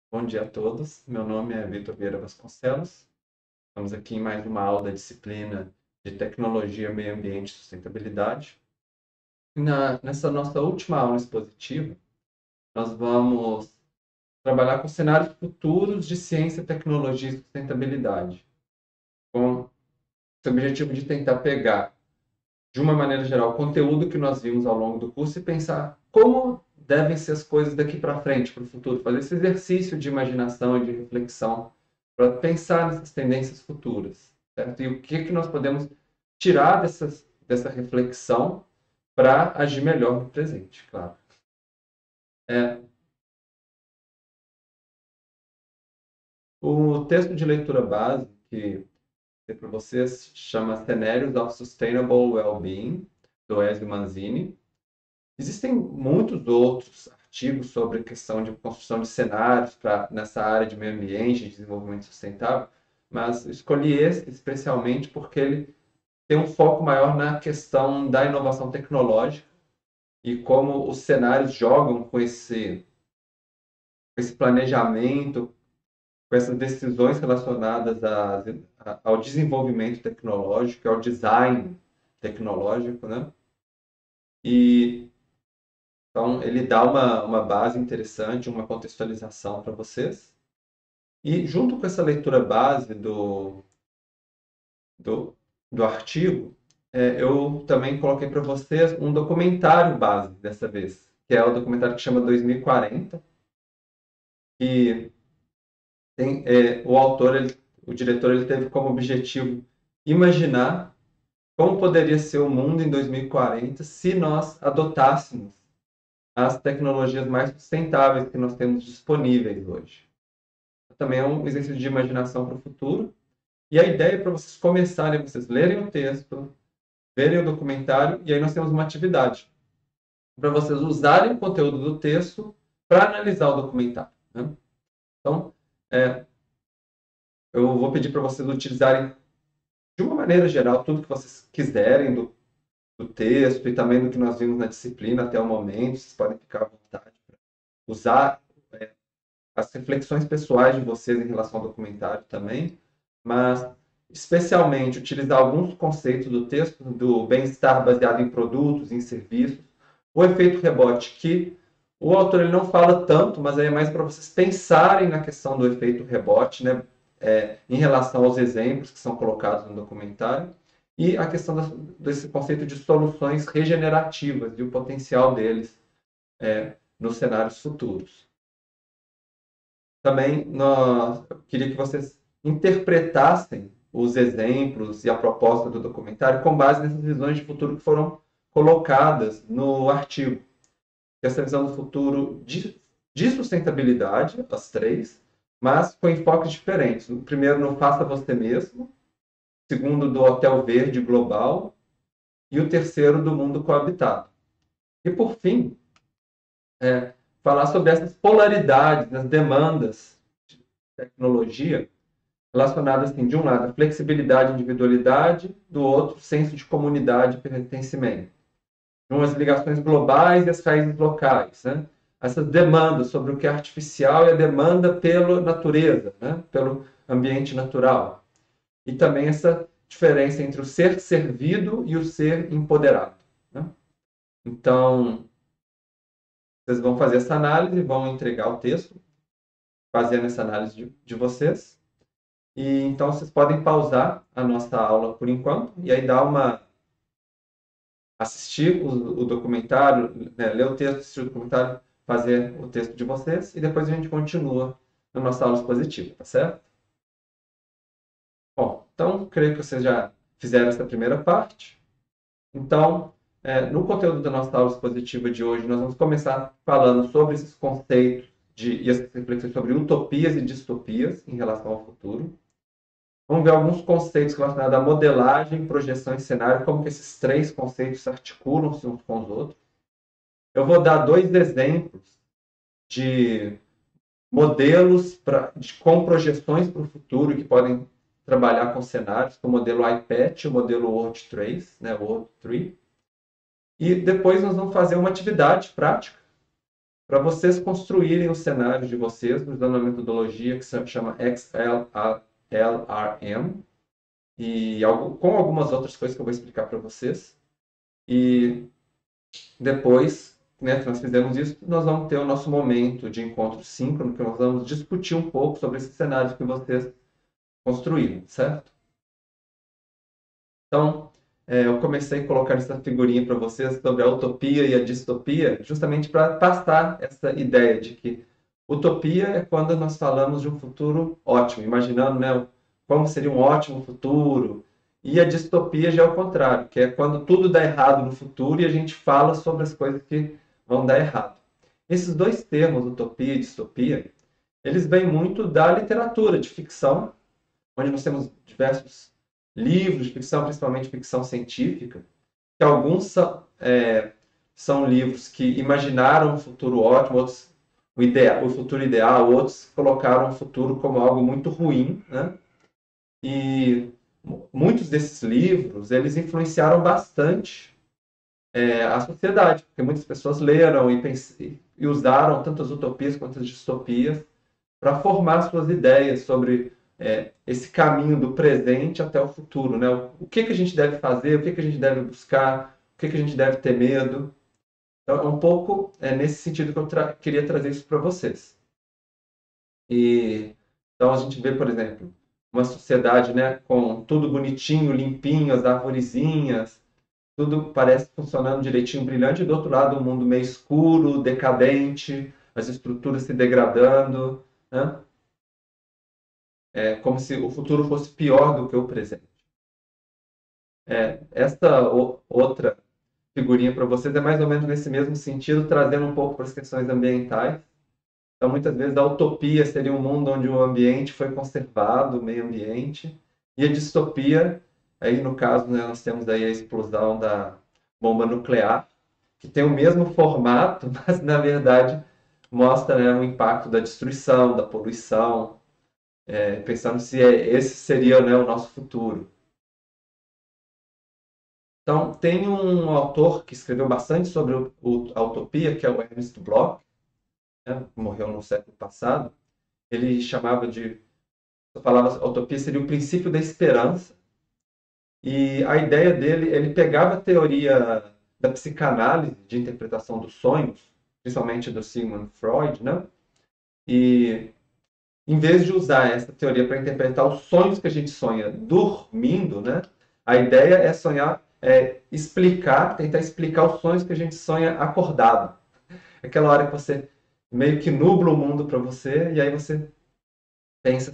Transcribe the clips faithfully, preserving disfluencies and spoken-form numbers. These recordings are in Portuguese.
Bom dia a todos. Meu nome é Vitor Vieira Vasconcelos. Estamos aqui em mais uma aula da disciplina de Tecnologia, Meio Ambiente e Sustentabilidade. E na, nessa nossa última aula expositiva, nós vamos trabalhar com cenários futuros de ciência, tecnologia e sustentabilidade, com o objetivo de tentar pegar, de uma maneira geral, o conteúdo que nós vimos ao longo do curso e pensar como devem ser as coisas daqui para frente, para o futuro. Fazer esse exercício de imaginação e de reflexão para pensar nessas tendências futuras, certo? E o que, que nós podemos tirar dessas, dessa reflexão para agir melhor no presente, claro. É, o texto de leitura base que tem para vocês chama Scenarios of Sustainable Wellbeing, do Ezio Manzini. Existem muitos outros artigos sobre a questão de construção de cenários pra, nessa área de meio ambiente e desenvolvimento sustentável, mas escolhi esse especialmente porque ele tem um foco maior na questão da inovação tecnológica e como os cenários jogam com esse, com esse planejamento, com essas decisões relacionadas a, a, ao desenvolvimento tecnológico, ao design tecnológico, né? E então, ele dá uma, uma base interessante, uma contextualização para vocês. E, junto com essa leitura base do, do, do artigo, é, eu também coloquei para vocês um documentário base dessa vez, que é o documentário que chama dois mil e quarenta. E tem, é, o autor, ele, o diretor, ele teve como objetivo imaginar como poderia ser o mundo em dois mil e quarenta se nós adotássemos as tecnologias mais sustentáveis que nós temos disponíveis hoje. Também é um exercício de imaginação para o futuro. E a ideia é para vocês começarem, vocês lerem o texto, verem o documentário, e aí nós temos uma atividade para vocês usarem o conteúdo do texto para analisar o documentário. Né? Então, é, eu vou pedir para vocês utilizarem, de uma maneira geral, tudo que vocês quiserem do, do texto e também do que nós vimos na disciplina até o momento. Vocês podem ficar à vontade para usar é, as reflexões pessoais de vocês em relação ao documentário também, mas especialmente utilizar alguns conceitos do texto do bem-estar baseado em produtos, em serviços, o efeito rebote, que o autor ele não fala tanto, mas aí é mais para vocês pensarem na questão do efeito rebote, né, é, em relação aos exemplos que são colocados no documentário, e a questão da, desse conceito de soluções regenerativas e o potencial deles é, nos cenários futuros. Também nós, eu queria que vocês interpretassem os exemplos e a proposta do documentário com base nessas visões de futuro que foram colocadas no artigo. Essa visão do futuro de, de sustentabilidade, as três, mas com enfoques diferentes. O primeiro, no faça você mesmo. O segundo, do hotel verde global. E o terceiro, do mundo coabitado. E, por fim, é, falar sobre essas polaridades, as demandas de tecnologia relacionadas, assim, de um lado, a flexibilidade e individualidade, do outro, senso de comunidade e pertencimento. Então, as ligações globais e as raízes locais. Né? Essas demandas sobre o que é artificial e a demanda pela natureza, né? Pelo ambiente natural. E também essa diferença entre o ser servido e o ser empoderado. Né? Então, vocês vão fazer essa análise, vão entregar o texto, fazendo essa análise de, de vocês. E então vocês podem pausar a nossa aula por enquanto e aí dar uma assistir o, o documentário, né, ler o texto, assistir o documentário, fazer o texto de vocês e depois a gente continua na nossa aula expositiva, tá certo? Bom, então creio que vocês já fizeram essa primeira parte. Então, é, no conteúdo da nossa aula expositiva de hoje, nós vamos começar falando sobre esses conceitos de, e essas reflexões sobre utopias e distopias em relação ao futuro. Vamos ver alguns conceitos relacionados à modelagem, projeção e cenário, como que esses três conceitos se articulam-se uns com os outros. Eu vou dar dois exemplos de modelos pra, de, com projeções para o futuro que podem trabalhar com cenários, que é o modelo I P E T e o modelo World três, né, World três. E depois nós vamos fazer uma atividade prática para vocês construírem os cenários de vocês, usando uma metodologia que se chama X L R M, e algo, com algumas outras coisas que eu vou explicar para vocês. E depois, né, que nós fizemos isso, nós vamos ter o nosso momento de encontro síncrono, que nós vamos discutir um pouco sobre esses cenários que vocês construíram, certo? Então, é, eu comecei a colocar essa figurinha para vocês sobre a utopia e a distopia, justamente para passar essa ideia de que utopia é quando nós falamos de um futuro ótimo, imaginando, né, como seria um ótimo futuro, e a distopia já é o contrário, que é quando tudo dá errado no futuro e a gente fala sobre as coisas que vão dar errado. Esses dois termos, utopia e distopia, eles vêm muito da literatura de ficção, onde nós temos diversos livros de ficção, principalmente ficção científica, que alguns são, é, são livros que imaginaram um futuro ótimo, outros o, ideal, o futuro ideal, outros colocaram o futuro como algo muito ruim, né? E muitos desses livros, eles influenciaram bastante é, a sociedade, porque muitas pessoas leram e, pense, e usaram tanto as utopias quanto as distopias para formar suas ideias sobre é, esse caminho do presente até o futuro, né? O, o que, que a gente deve fazer, o que, que a gente deve buscar, o que, que a gente deve ter medo. Então, é um pouco é, nesse sentido que eu tra queria trazer isso para vocês. E, então, a gente vê, por exemplo, uma sociedade, né, com tudo bonitinho, limpinho, as arvorezinhas, tudo parece funcionando direitinho, brilhante, e do outro lado um mundo meio escuro, decadente, as estruturas se degradando, né? É como se o futuro fosse pior do que o presente. É, esta o, outra figurinha para vocês é mais ou menos nesse mesmo sentido, trazendo um pouco para as questões ambientais. Então, muitas vezes, a utopia seria um mundo onde o ambiente foi conservado, o meio ambiente, e a distopia, aí no caso, né, nós temos aí a explosão da bomba nuclear, que tem o mesmo formato, mas, na verdade, mostra, né, o impacto da destruição, da poluição, é, pensando se é, esse seria, né, o nosso futuro. Então, tem um autor que escreveu bastante sobre o, o, a utopia, que é o Ernst Bloch, né, que morreu no século passado. Ele chamava de, eu falava, a utopia seria o princípio da esperança. E a ideia dele, ele pegava a teoria da psicanálise de interpretação dos sonhos, principalmente do Sigmund Freud, né? E em vez de usar essa teoria para interpretar os sonhos que a gente sonha dormindo, né? A ideia é sonhar, é explicar, tentar explicar os sonhos que a gente sonha acordado. Aquela hora que você meio que nubla o mundo para você e aí você pensa,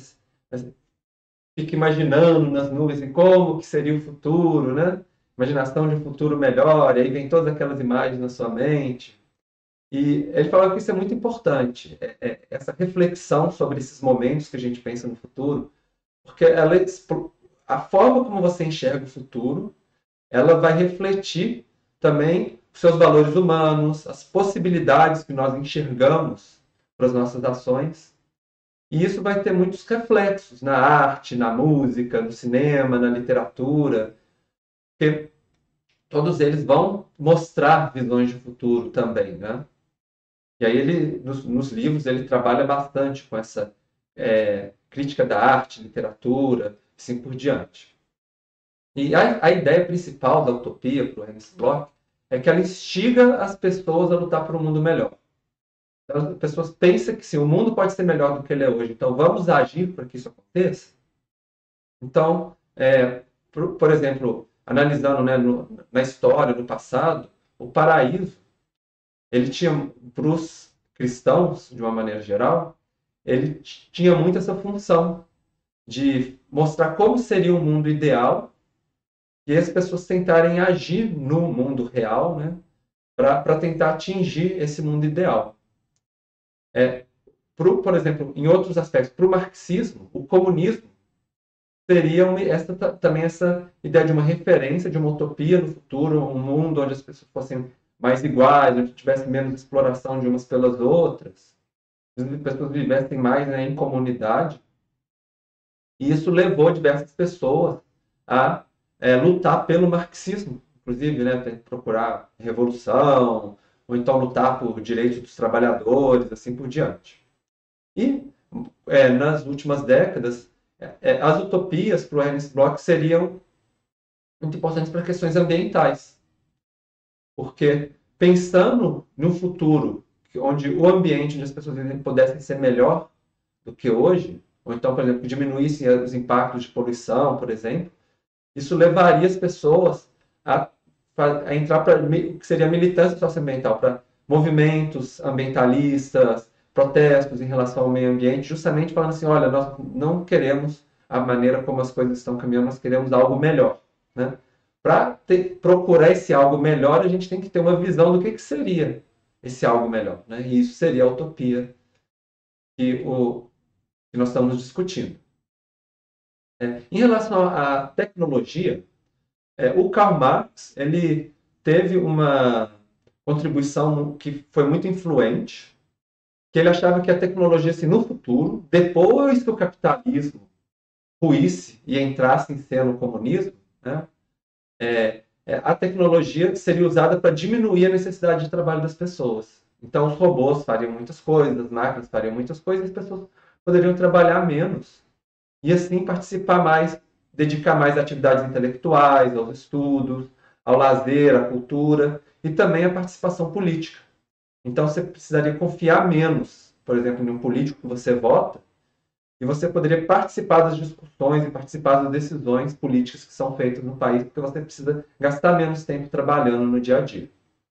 fica imaginando nas nuvens em como que seria o futuro, né? Imaginação de um futuro melhor, e aí vem todas aquelas imagens na sua mente. E ele falava que isso é muito importante, é, é, essa reflexão sobre esses momentos que a gente pensa no futuro, porque ela, a forma como você enxerga o futuro, ela vai refletir também os seus valores humanos, as possibilidades que nós enxergamos para as nossas ações. E isso vai ter muitos reflexos na arte, na música, no cinema, na literatura, porque todos eles vão mostrar visões de futuro também, né? E aí ele, nos, nos livros, ele trabalha bastante com essa é, crítica da arte, literatura, assim por diante. E a, a ideia principal da utopia, para o Ernst Bloch, é que ela instiga as pessoas a lutar por um mundo melhor. As pessoas pensam que sim, o mundo pode ser melhor do que ele é hoje, então vamos agir para que isso aconteça? Então, é, por, por exemplo, analisando, né, no, na história, no passado, o paraíso, ele tinha, para os cristãos, de uma maneira geral, ele tinha muito essa função de mostrar como seria o mundo ideal e as pessoas tentarem agir no mundo real, né, para tentar atingir esse mundo ideal. É, pro, por exemplo, em outros aspectos, para o marxismo, o comunismo seria uma, essa, também essa ideia de uma referência, de uma utopia no futuro, um mundo onde as pessoas fossem mais iguais, onde tivesse menos exploração de umas pelas outras, as pessoas vivessem mais, né, em comunidade. E isso levou diversas pessoas a é, lutar pelo marxismo, inclusive, né, procurar revolução, ou então lutar por direitos dos trabalhadores, assim por diante. E é, nas últimas décadas, é, as utopias para o Ernest Bloch seriam muito importantes para questões ambientais, porque pensando no futuro, onde o ambiente onde as pessoas vivem pudessem ser melhor do que hoje, ou então, por exemplo, que diminuíssem os impactos de poluição, por exemplo, isso levaria as pessoas a, a entrar para o que seria a militância socioambiental, para movimentos ambientalistas, protestos em relação ao meio ambiente, justamente falando assim, olha, nós não queremos a maneira como as coisas estão caminhando, nós queremos algo melhor, né? Para procurar esse algo melhor, a gente tem que ter uma visão do que, que seria esse algo melhor, né? E isso seria a utopia que, o, que nós estamos discutindo. É, em relação à tecnologia, é, o Karl Marx ele teve uma contribuição que foi muito influente, que ele achava que a tecnologia, assim, no futuro, depois que o capitalismo ruísse e entrasse em cena o comunismo, né, é, é, a tecnologia seria usada para diminuir a necessidade de trabalho das pessoas. Então, os robôs fariam muitas coisas, as máquinas fariam muitas coisas, e as pessoas poderiam trabalhar menos e, assim, participar mais, dedicar mais a atividades intelectuais, aos estudos, ao lazer, à cultura e também à participação política. Então, você precisaria confiar menos, por exemplo, em um político que você vota, e você poderia participar das discussões e participar das decisões políticas que são feitas no país, porque você precisa gastar menos tempo trabalhando no dia a dia.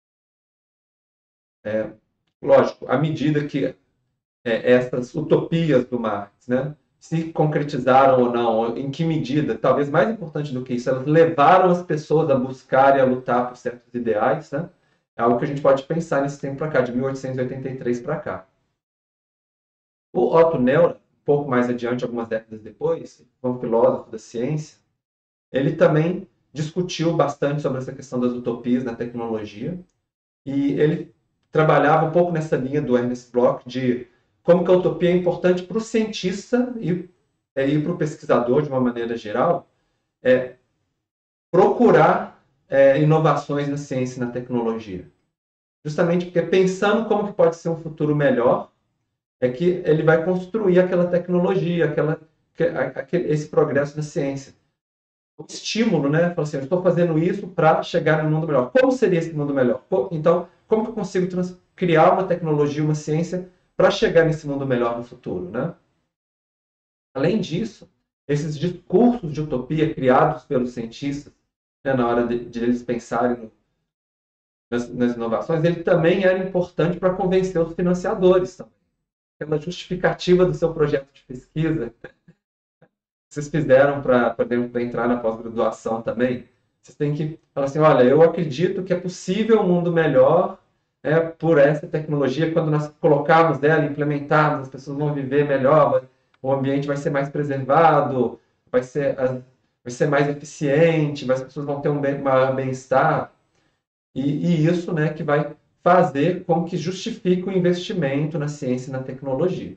É, lógico, à medida que é, essas utopias do Marx, né, se concretizaram ou não, em que medida, talvez mais importante do que isso, elas levaram as pessoas a buscar e a lutar por certos ideais, né? É algo que a gente pode pensar nesse tempo para cá, de mil oitocentos e oitenta e três para cá. O Otto Neumann, um pouco mais adiante, algumas décadas depois, um filósofo da ciência, ele também discutiu bastante sobre essa questão das utopias na tecnologia, e ele trabalhava um pouco nessa linha do Ernest Bloch de como que a utopia é importante para o cientista e, é, e para o pesquisador, de uma maneira geral, é, procurar é, inovações na ciência e na tecnologia. Justamente porque pensando como que pode ser um futuro melhor, é que ele vai construir aquela tecnologia, aquela, aquele, esse progresso na ciência. O estímulo, né? Fala assim, eu estou fazendo isso para chegar no mundo melhor. Como seria esse mundo melhor? Então, como que eu consigo criar uma tecnologia, uma ciência para chegar nesse mundo melhor no futuro, né? Além disso, esses discursos de utopia criados pelos cientistas, né, na hora de, de eles pensarem no, nas, nas inovações, ele também era importante para convencer os financiadores também. Aquela justificativa do seu projeto de pesquisa que vocês fizeram para entrar na pós-graduação também, vocês têm que falar assim, olha, eu acredito que é possível um mundo melhor é, por essa tecnologia, quando nós colocarmos ela, implementarmos, as pessoas vão viver melhor, o ambiente vai ser mais preservado, vai ser, vai ser mais eficiente, as pessoas vão ter um maior bem-estar. E, e isso, né, que vai fazer com que justifique o investimento na ciência e na tecnologia.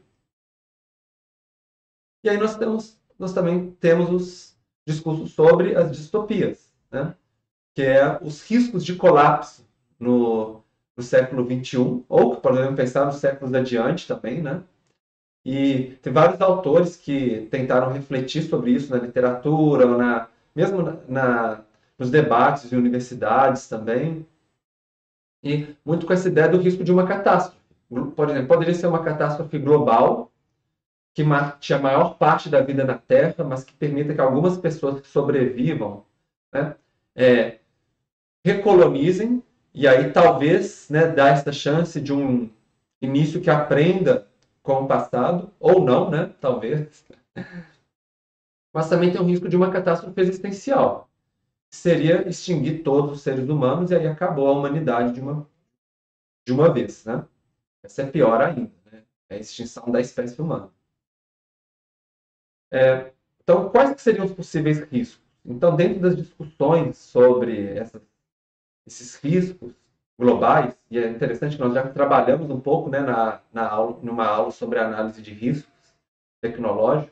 E aí nós, temos, nós também temos os discursos sobre as distopias, né? Que é os riscos de colapso no, no século vinte e um, ou que podemos pensar nos séculos adiante também, né? E tem vários autores que tentaram refletir sobre isso na literatura, ou na, mesmo na, na, nos debates de universidades também. E muito com essa ideia do risco de uma catástrofe. Por exemplo, poderia ser uma catástrofe global, que mate a maior parte da vida na Terra, mas que permita que algumas pessoas que sobrevivam, né, é, recolonizem, e aí talvez, né, dar essa chance de um início que aprenda com o passado, ou não, né, talvez. Mas também tem o risco de uma catástrofe existencial, que seria extinguir todos os seres humanos, e aí acabou a humanidade de uma, de uma vez. Né? Essa é pior ainda, né? É a extinção da espécie humana. É, então, quais que seriam os possíveis riscos? Então, dentro das discussões sobre essa, esses riscos globais, e é interessante que nós já trabalhamos um pouco, né, na, na aula, numa aula sobre análise de riscos tecnológicos,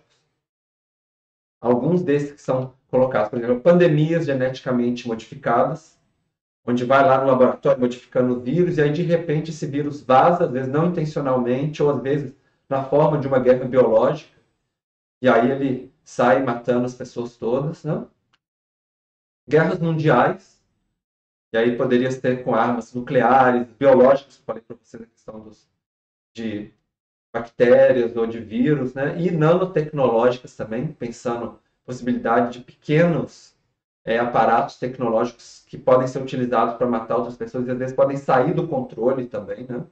alguns desses que são colocados, por exemplo, pandemias geneticamente modificadas, onde vai lá no laboratório modificando o vírus, e aí de repente esse vírus vaza, às vezes não intencionalmente, ou às vezes na forma de uma guerra biológica, e aí ele sai matando as pessoas todas, né? Guerras mundiais, e aí poderia ser com armas nucleares, biológicas, falei para vocês a questão dos, de bactérias ou de vírus, né? E nanotecnológicas também, pensando possibilidade de pequenos é, aparatos tecnológicos que podem ser utilizados para matar outras pessoas e às vezes podem sair do controle também, né?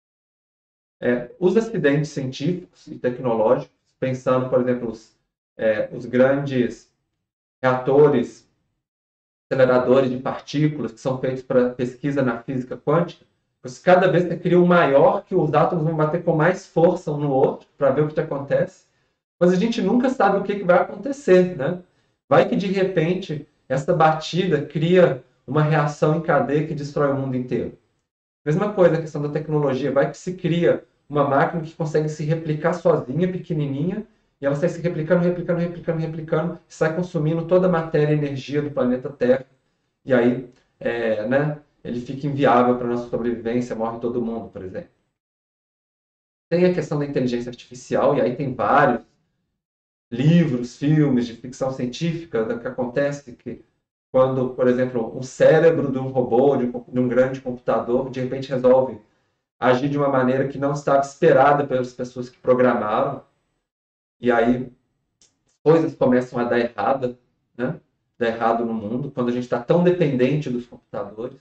É, os acidentes científicos e tecnológicos, pensando, por exemplo, os, é, os grandes reatores, aceleradores de partículas que são feitos para pesquisa na física quântica, você cada vez você cria um maior que os átomos vão bater com mais força um no outro para ver o que acontece. Mas a gente nunca sabe o que, que vai acontecer, né? Vai que de repente essa batida cria uma reação em cadeia que destrói o mundo inteiro. Mesma coisa a questão da tecnologia. Vai que se cria uma máquina que consegue se replicar sozinha, pequenininha, e ela sai se replicando, replicando, replicando, replicando, sai consumindo toda a matéria e energia do planeta Terra. E aí, é, né, ele fica inviável para a nossa sobrevivência, morre todo mundo, por exemplo. Tem a questão da inteligência artificial, e aí tem vários livros, filmes de ficção científica que acontece que quando, por exemplo, um cérebro de um robô, de um, de um grande computador, de repente resolve agir de uma maneira que não estava esperada pelas pessoas que programaram, e aí coisas começam a dar errado, né? Dar errado no mundo, quando a gente está tão dependente dos computadores.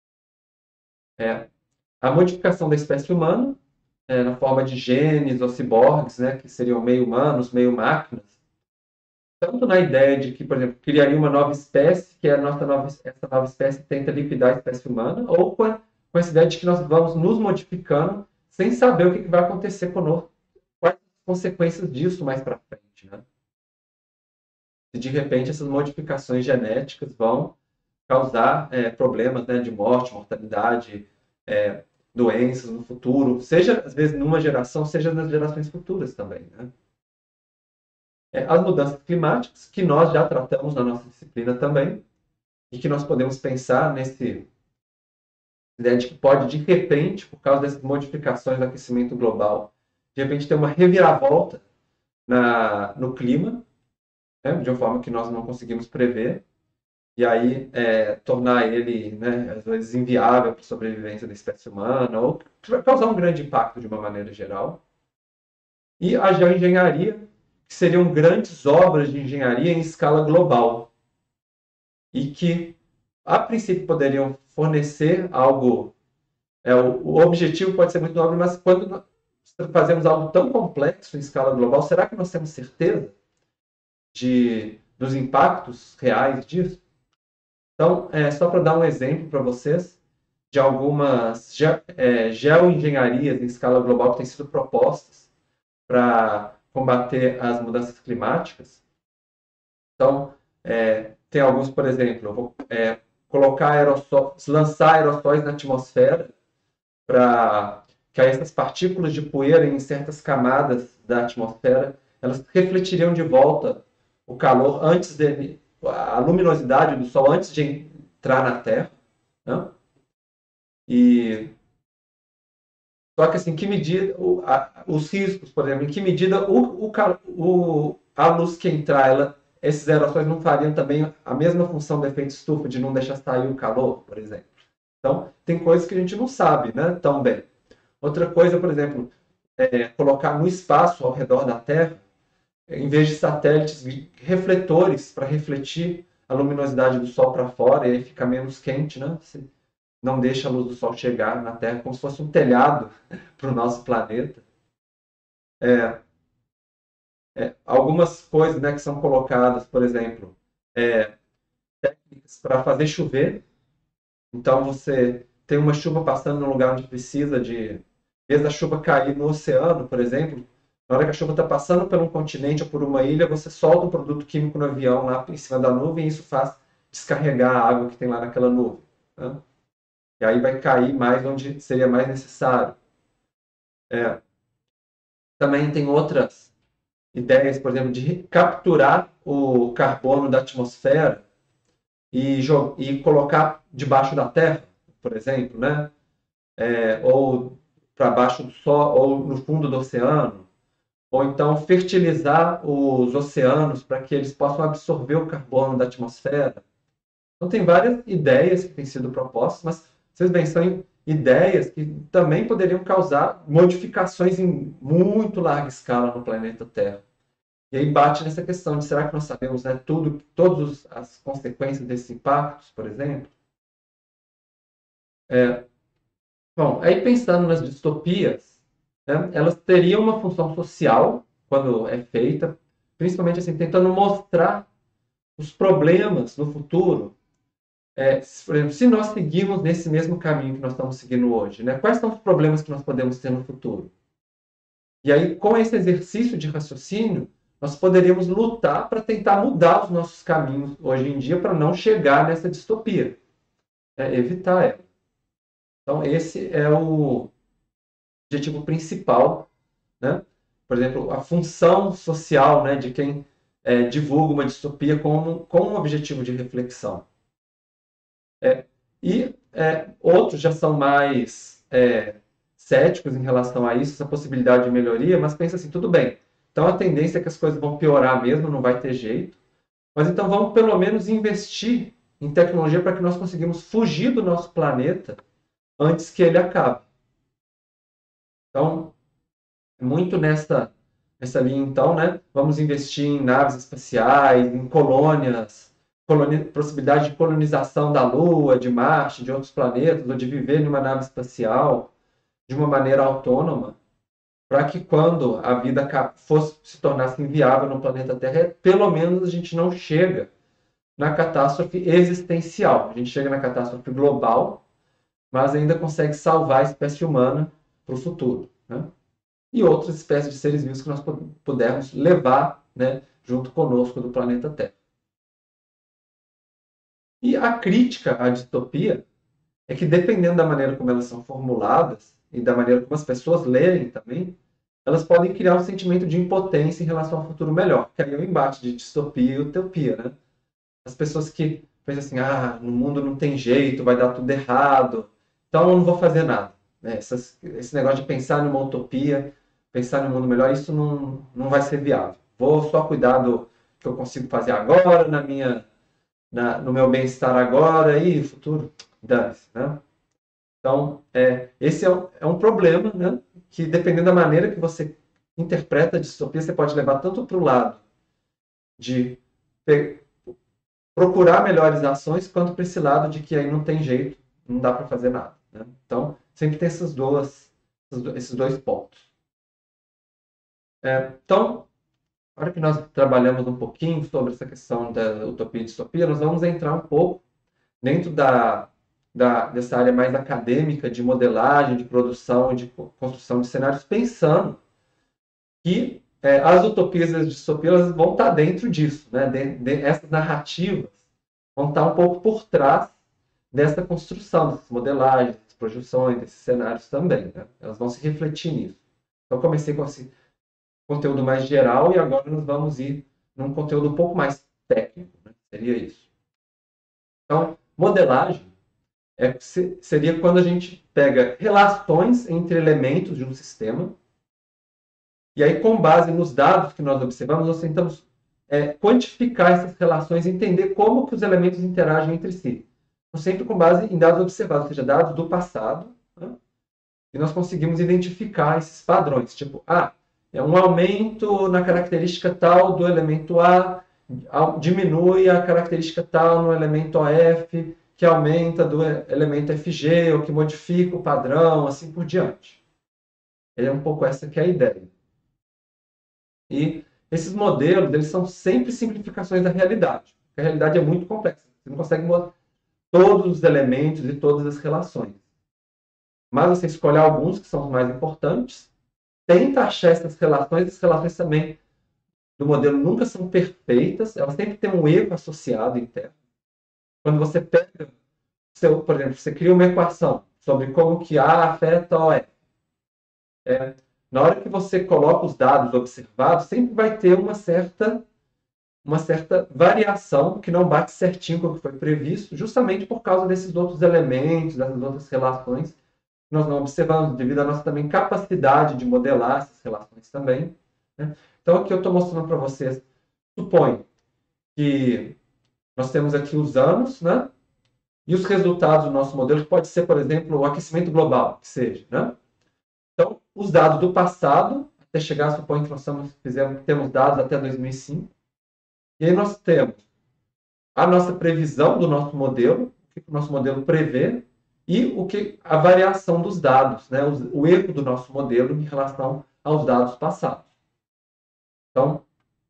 É, a modificação da espécie humana, é, na forma de genes ou ciborgues, né, que seriam meio humanos, meio máquinas, tanto na ideia de que, por exemplo, criaria uma nova espécie, que é a nossa nova, essa nova espécie tenta liquidar a espécie humana, ou com, a, com essa ideia de que nós vamos nos modificando sem saber o que, que vai acontecer conosco, quais as consequências disso mais para frente, né? E de repente essas modificações genéticas vão causar é, problemas, né, de morte, mortalidade, é, doenças no futuro, seja às vezes numa geração, seja nas gerações futuras também, né? É, as mudanças climáticas, que nós já tratamos na nossa disciplina também, e que nós podemos pensar nesse ideia de que pode, de repente, por causa dessas modificações do aquecimento global, de repente ter uma reviravolta na, no clima, né, de uma forma que nós não conseguimos prever, e aí é, tornar ele, né, às vezes, inviável para a sobrevivência da espécie humana, ou causar um grande impacto de uma maneira geral. E a geoengenharia, que seriam grandes obras de engenharia em escala global, e que, a princípio, poderiam fornecer algo. É, o, o objetivo pode ser muito nobre, mas quando nós fazemos algo tão complexo em escala global, será que nós temos certeza de, dos impactos reais disso? Então, é, só para dar um exemplo para vocês de algumas ge é, geoengenharias em escala global que têm sido propostas para combater as mudanças climáticas. Então, é, tem alguns, por exemplo, eu vou é, colocar aerossóis, lançar aerossóis na atmosfera para que essas partículas de poeira em certas camadas da atmosfera, elas refletiriam de volta o calor antes dele, a luminosidade do Sol antes de entrar na Terra, né? E só que assim, que medida o, a, os riscos, por exemplo, em que medida o, o, o, a luz que entrar, ela, esses aerossóis não fariam também a mesma função do efeito estufa de não deixar sair o calor, por exemplo. Então, tem coisas que a gente não sabe, né, tão bem. Outra coisa, por exemplo, é colocar no espaço ao redor da Terra, em vez de satélites, refletores para refletir a luminosidade do Sol para fora e aí fica menos quente, né? Você não deixa a luz do Sol chegar na Terra, como se fosse um telhado para o nosso planeta. É, é, algumas coisas, né, que são colocadas, por exemplo, é, técnicas para fazer chover. Então, você tem uma chuva passando no lugar onde precisa de... Em vez da chuva cair no oceano, por exemplo, na hora que a chuva está passando por um continente ou por uma ilha, você solta um produto químico no avião lá em cima da nuvem e isso faz descarregar a água que tem lá naquela nuvem, né? E aí vai cair mais onde seria mais necessário. É. Também tem outras ideias, por exemplo, de capturar o carbono da atmosfera e, e colocar debaixo da terra, por exemplo, né? É, ou para baixo do sol, ou no fundo do oceano, ou então fertilizar os oceanos para que eles possam absorver o carbono da atmosfera. Então tem várias ideias que têm sido propostas, mas vocês bem, são ideias que também poderiam causar modificações em muito larga escala no planeta Terra. E aí bate nessa questão de será que nós sabemos, né, tudo, todas as consequências desses impactos, por exemplo? É, bom, aí pensando nas distopias, né, elas teriam uma função social quando é feita, principalmente assim, tentando mostrar os problemas no futuro. É, por exemplo, se nós seguirmos nesse mesmo caminho que nós estamos seguindo hoje, né, quais são os problemas que nós podemos ter no futuro? E aí, com esse exercício de raciocínio, nós poderíamos lutar para tentar mudar os nossos caminhos hoje em dia para não chegar nessa distopia, né, evitar ela. Então, esse é o objetivo principal, né? Por exemplo, a função social, né, de quem é, divulga uma distopia como, como um objetivo de reflexão. É, e é, outros já são mais é, céticos em relação a isso, essa possibilidade de melhoria, mas pensa assim, tudo bem. Então a tendência é que as coisas vão piorar mesmo, não vai ter jeito. Mas então vamos pelo menos investir em tecnologia para que nós conseguimos fugir do nosso planeta antes que ele acabe. Então, muito nessa, nessa linha, então, né? Vamos investir em naves espaciais, em colônias, coloni possibilidade de colonização da Lua, de Marte, de outros planetas, ou de viver numa nave espacial de uma maneira autônoma, para que quando a vida fosse se tornasse inviável no planeta Terra, pelo menos a gente não chega na catástrofe existencial. A gente chega na catástrofe global, mas ainda consegue salvar a espécie humana para o futuro, né? E outras espécies de seres vivos que nós pudermos levar, né, junto conosco do planeta Terra. E a crítica à distopia é que, dependendo da maneira como elas são formuladas e da maneira como as pessoas lerem também, elas podem criar um sentimento de impotência em relação ao futuro melhor, que aí é o embate de distopia e utopia, né? As pessoas que pensam assim, ah, no mundo não tem jeito, vai dar tudo errado, então eu não vou fazer nada. Essas, esse negócio de pensar numa utopia, pensar num mundo melhor, isso não, não vai ser viável. Vou só cuidar do que eu consigo fazer agora, na minha, na, no meu bem-estar agora, e o futuro, dane-se, né? Então, é, esse é um, é um problema, né, que dependendo da maneira que você interpreta a distopia, você pode levar tanto para o lado de procurar melhores ações, quanto para esse lado de que aí não tem jeito, não dá para fazer nada, né? Então, sempre tem essas duas, esses dois pontos. É, então, na hora que nós trabalhamos um pouquinho sobre essa questão da utopia e distopia, nós vamos entrar um pouco dentro da, da, dessa área mais acadêmica de modelagem, de produção, de construção de cenários, pensando que é, as utopias e as distopias vão estar dentro disso, né? De, de, essas narrativas vão estar um pouco por trás dessa construção, dessas modelagens, dessas projeções, desses cenários também, né? Elas vão se refletir nisso. Então, comecei com esse conteúdo mais geral e agora nós vamos ir num conteúdo um pouco mais técnico, né? Seria isso. Então, modelagem é, seria quando a gente pega relações entre elementos de um sistema e aí, com base nos dados que nós observamos, nós tentamos é, quantificar essas relações e entender como que os elementos interagem entre si. Então, sempre com base em dados observados, ou seja, dados do passado, né? E nós conseguimos identificar esses padrões. Tipo, ah, é um aumento na característica tal do elemento A, diminui a característica tal no elemento O F, que aumenta do elemento F G, ou que modifica o padrão, assim por diante. É um pouco essa que é a ideia. E esses modelos, eles são sempre simplificações da realidade. A realidade é muito complexa. Você não consegue mostrar todos os elementos e todas as relações. Mas você escolhe alguns que são os mais importantes, tenta achar essas relações. Essas relações também do modelo nunca são perfeitas, elas sempre têm um erro associado interno. Quando você pega, seu, por exemplo, você cria uma equação sobre como que A afeta O F. É, na hora que você coloca os dados observados, sempre vai ter uma certa uma certa variação que não bate certinho com o que foi previsto, justamente por causa desses outros elementos, dessas outras relações que nós não observamos, devido à nossa também capacidade de modelar essas relações também, né? Então, aqui eu estou mostrando para vocês, suponho que nós temos aqui os anos, né? E os resultados do nosso modelo, que pode ser, por exemplo, o aquecimento global, que seja, né? Então, os dados do passado, até chegar, suponho que nós estamos, fizemos, temos dados até dois mil e cinco, e aí nós temos a nossa previsão do nosso modelo, o que o nosso modelo prevê, e o que a variação dos dados, né? O, o erro do nosso modelo em relação aos dados passados. Então,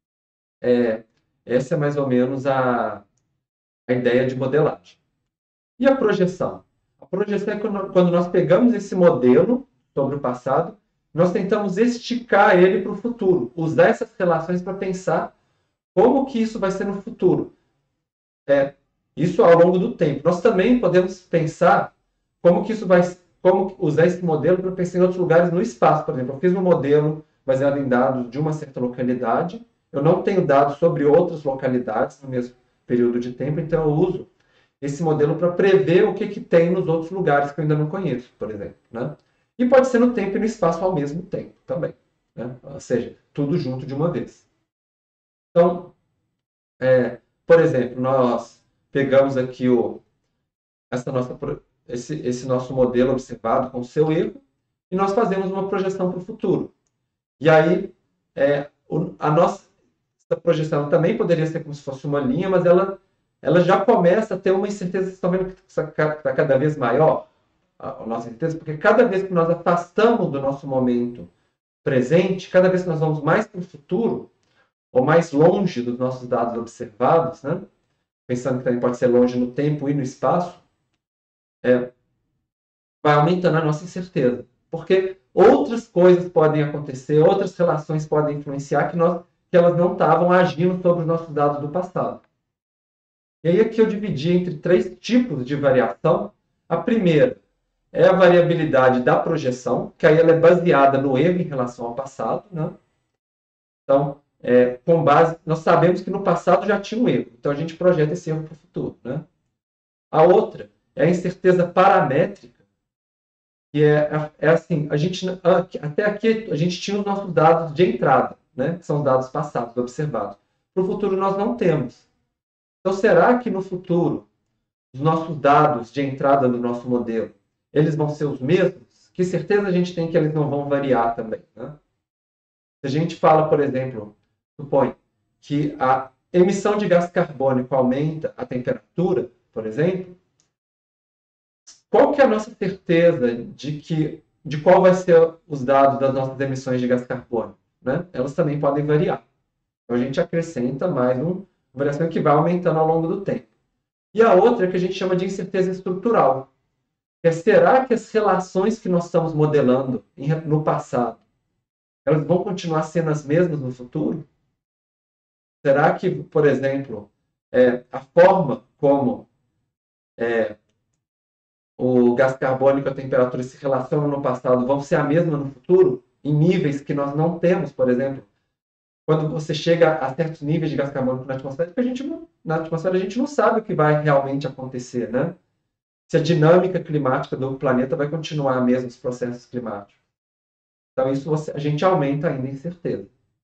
é, essa é mais ou menos a, a ideia de modelagem. E a projeção? A projeção é quando nós pegamos esse modelo sobre o passado, nós tentamos esticar ele para o futuro, usar essas relações para pensar como que isso vai ser no futuro. É, isso ao longo do tempo. Nós também podemos pensar como que isso vai, como usar esse modelo para pensar em outros lugares no espaço. Por exemplo, eu fiz um modelo baseado em dados de uma certa localidade, eu não tenho dados sobre outras localidades no mesmo período de tempo, então eu uso esse modelo para prever o que, que tem nos outros lugares que eu ainda não conheço, por exemplo, né? E pode ser no tempo e no espaço ao mesmo tempo também, né? Ou seja, tudo junto de uma vez. Então, é, por exemplo, nós pegamos aqui o, essa nossa, esse, esse nosso modelo observado com o seu erro e nós fazemos uma projeção para o futuro. E aí, é, a nossa essa projeção também poderia ser como se fosse uma linha, mas ela, ela já começa a ter uma incerteza, vocês estão vendo que está cada vez maior a, a nossa incerteza, porque cada vez que nós afastamos do nosso momento presente, cada vez que nós vamos mais para o futuro, ou mais longe dos nossos dados observados, né? Pensando que também pode ser longe no tempo e no espaço, é, vai aumentando a nossa incerteza. Porque outras coisas podem acontecer, outras relações podem influenciar que, nós, que elas não estavam agindo sobre os nossos dados do passado. E aí aqui eu dividi entre três tipos de variação. A primeira é a variabilidade da projeção, que aí ela é baseada no erro em relação ao passado, né? Então, é, com base, nós sabemos que no passado já tinha um erro, então a gente projeta esse erro para o futuro, né? A outra é a incerteza paramétrica, que é, é assim, a gente, até aqui a gente tinha os nossos dados de entrada, né? Que são os dados passados, observados. Para o futuro nós não temos. Então, será que no futuro os nossos dados de entrada do nosso modelo, eles vão ser os mesmos? Que certeza a gente tem que eles não vão variar também, né? Se a gente fala, por exemplo, supõe que a emissão de gás carbônico aumenta a temperatura, por exemplo, qual que é a nossa certeza de que de qual vai ser os dados das nossas emissões de gás carbônico, né? Elas também podem variar. Então a gente acrescenta mais uma variação que vai aumentando ao longo do tempo. E a outra é que a gente chama de incerteza estrutural. Que é, será que as relações que nós estamos modelando no passado, elas vão continuar sendo as mesmas no futuro? Será que, por exemplo, é, a forma como é, o gás carbônico e a temperatura se relacionam no passado vão ser a mesma no futuro, em níveis que nós não temos, por exemplo? Quando você chega a certos níveis de gás carbônico na atmosfera, a gente não, na atmosfera a gente não sabe o que vai realmente acontecer, né? Se a dinâmica climática do planeta vai continuar a mesma, os processos climáticos. Então, isso você, a gente aumenta ainda a incerteza.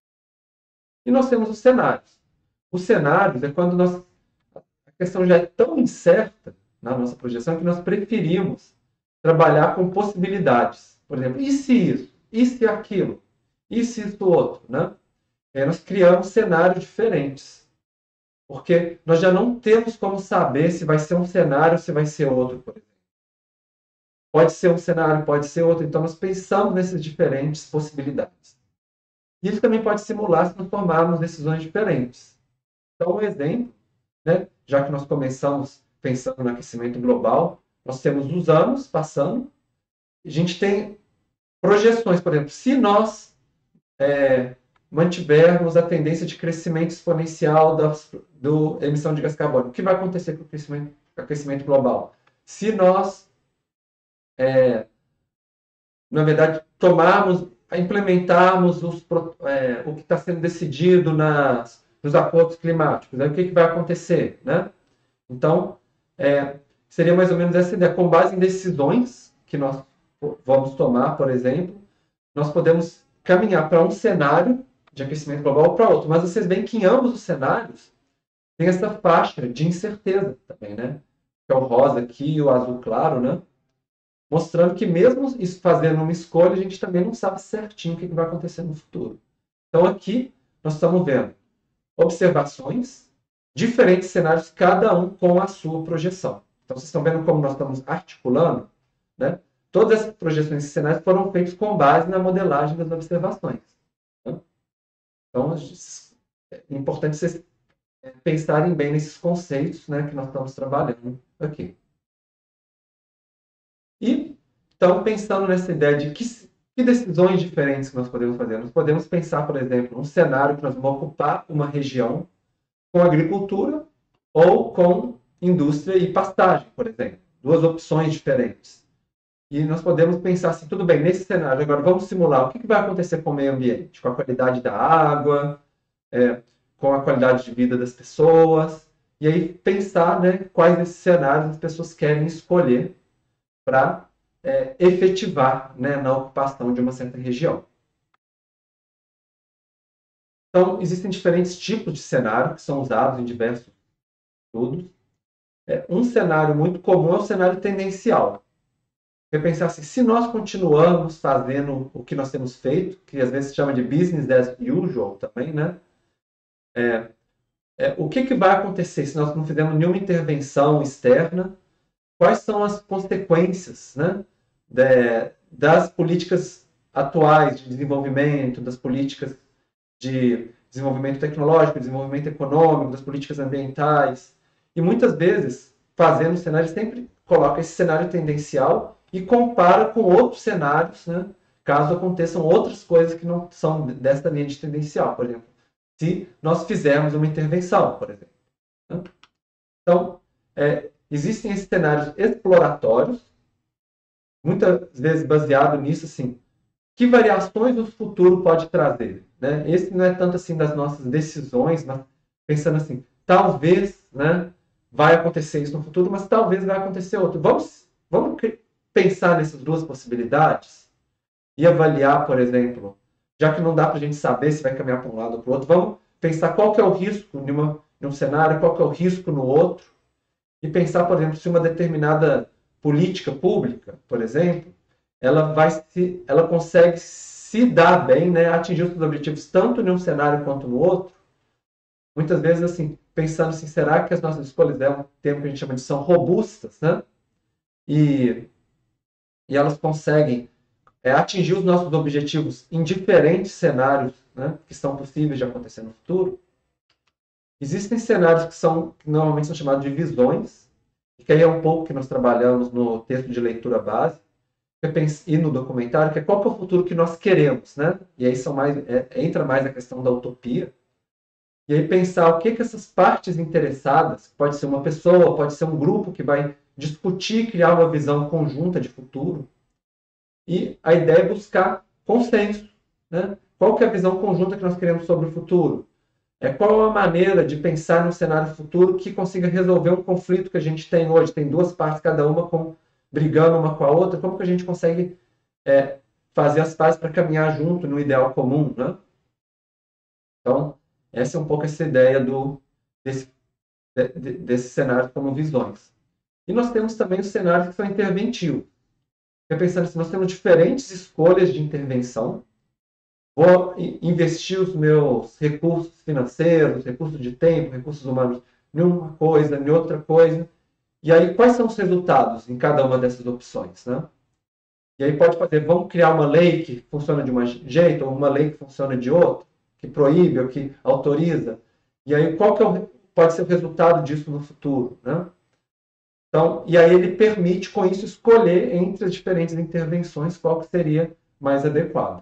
E nós temos os cenários. Os cenários é quando nós, a questão já é tão incerta na nossa projeção que nós preferimos trabalhar com possibilidades. Por exemplo, e se isso? E se aquilo? E se isso outro? Né? E aí nós criamos cenários diferentes. Porque nós já não temos como saber se vai ser um cenário ou se vai ser outro, por exemplo. Pode ser um cenário, pode ser outro. Então, nós pensamos nessas diferentes possibilidades. Isso também pode simular se nós tomarmos decisões diferentes. Então, um exemplo, né, já que nós começamos pensando no aquecimento global, nós temos os anos passando, a gente tem projeções, por exemplo, se nós é, mantivermos a tendência de crescimento exponencial da do emissão de gás carbônico, o que vai acontecer com o crescimento, aquecimento global? Se nós, é, na verdade, tomarmos, implementarmos os, é, o que está sendo decidido nas, nos acordos climáticos. Aí o que, que vai acontecer, né? Então, é, seria mais ou menos essa ideia. Com base em decisões que nós vamos tomar, por exemplo, nós podemos caminhar para um cenário de aquecimento global ou para outro. Mas vocês veem que em ambos os cenários tem essa faixa de incerteza também, né? Que é o rosa aqui e o azul claro, né? Mostrando que mesmo fazendo uma escolha, a gente também não sabe certinho o que vai acontecer no futuro. Então aqui nós estamos vendo observações, diferentes cenários, cada um com a sua projeção. Então vocês estão vendo como nós estamos articulando, né? Todas essas projeções e cenários foram feitos com base na modelagem das observações. Né? Então é importante vocês pensarem bem nesses conceitos, né, que nós estamos trabalhando aqui. E, então, pensando nessa ideia de que, que decisões diferentes que nós podemos fazer. Nós podemos pensar, por exemplo, um cenário que nós vamos ocupar uma região com agricultura ou com indústria e pastagem, por exemplo. Duas opções diferentes. E nós podemos pensar assim, tudo bem, nesse cenário, agora vamos simular o que vai acontecer com o meio ambiente, com a qualidade da água, é, com a qualidade de vida das pessoas, e aí pensar, né, quais desses cenários as pessoas querem escolher para é, efetivar, né, na ocupação de uma certa região. Então, existem diferentes tipos de cenário que são usados em diversos estudos. É, um cenário muito comum é o cenário tendencial. É pensar assim, se nós continuamos fazendo o que nós temos feito, que às vezes se chama de business as usual também, né? É, é, o que, que vai acontecer se nós não fizermos nenhuma intervenção externa? Quais são as consequências, né, de, das políticas atuais de desenvolvimento, das políticas de desenvolvimento tecnológico, desenvolvimento econômico, das políticas ambientais? E muitas vezes, fazendo cenário, sempre coloca esse cenário tendencial e compara com outros cenários, né, caso aconteçam outras coisas que não são desta linha de tendencial, por exemplo. Se nós fizermos uma intervenção, por exemplo. Né? Então, é, existem esses cenários exploratórios, muitas vezes baseado nisso, assim, que variações o futuro pode trazer, né? Esse não é tanto assim das nossas decisões, mas pensando assim, talvez, né, vai acontecer isso no futuro, mas talvez vai acontecer outro. Vamos, vamos pensar nessas duas possibilidades e avaliar, por exemplo, já que não dá para a gente saber se vai caminhar para um lado ou para o outro, vamos pensar qual que é o risco em, uma, em um cenário, qual que é o risco no outro, e pensar, por exemplo, se uma determinada política pública, por exemplo, ela, vai se, ela consegue se dar bem, né, atingir os seus objetivos tanto em um cenário quanto no outro. Muitas vezes, assim, pensando assim, será que as nossas escolhas deram um termo que a gente chama de são robustas, né? E, e elas conseguem é, atingir os nossos objetivos em diferentes cenários, né, que são possíveis de acontecer no futuro. Existem cenários que são que normalmente são chamados de visões, que aí é um pouco que nós trabalhamos no texto de leitura base e no documentário, que é qual que é o futuro que nós queremos, né? E aí são mais, é, entra mais a questão da utopia. E aí pensar o que que essas partes interessadas, pode ser uma pessoa, pode ser um grupo que vai discutir, criar uma visão conjunta de futuro. E a ideia é buscar consenso, né? Qual que é a visão conjunta que nós queremos sobre o futuro? É, qual a maneira de pensar num cenário futuro que consiga resolver um conflito que a gente tem hoje? Tem duas partes, cada uma com, brigando uma com a outra. Como que a gente consegue é, fazer as pazes para caminhar junto no ideal comum, né? Então, essa é um pouco essa ideia do, desse, de, desse cenário como visões. E nós temos também os cenários que são interventivos. Pensando assim, nós temos diferentes escolhas de intervenção. Vou investir os meus recursos financeiros, recursos de tempo, recursos humanos em uma coisa, em outra coisa. E aí, quais são os resultados em cada uma dessas opções, né? E aí pode fazer, vamos criar uma lei que funciona de um jeito, ou uma lei que funciona de outro, que proíbe ou que autoriza. E aí, qual que é o, pode ser o resultado disso no futuro, né? Então, e aí ele permite, com isso, escolher entre as diferentes intervenções qual que seria mais adequado.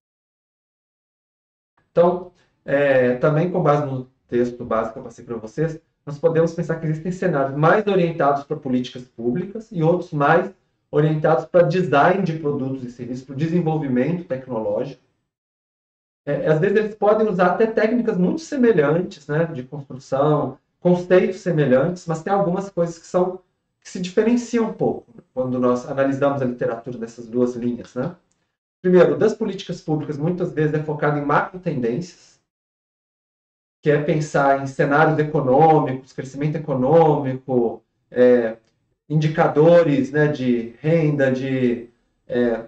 Então, é, também com base no texto básico que eu passei para vocês, nós podemos pensar que existem cenários mais orientados para políticas públicas e outros mais orientados para design de produtos e serviços, para o desenvolvimento tecnológico. É, às vezes eles podem usar até técnicas muito semelhantes, né, de construção, conceitos semelhantes, mas tem algumas coisas que são que se diferenciam um pouco quando nós analisamos a literatura dessas duas linhas, né? Primeiro, das políticas públicas, muitas vezes é focado em macro tendências, que é pensar em cenários econômicos, crescimento econômico, é, indicadores, né, de renda, de, é,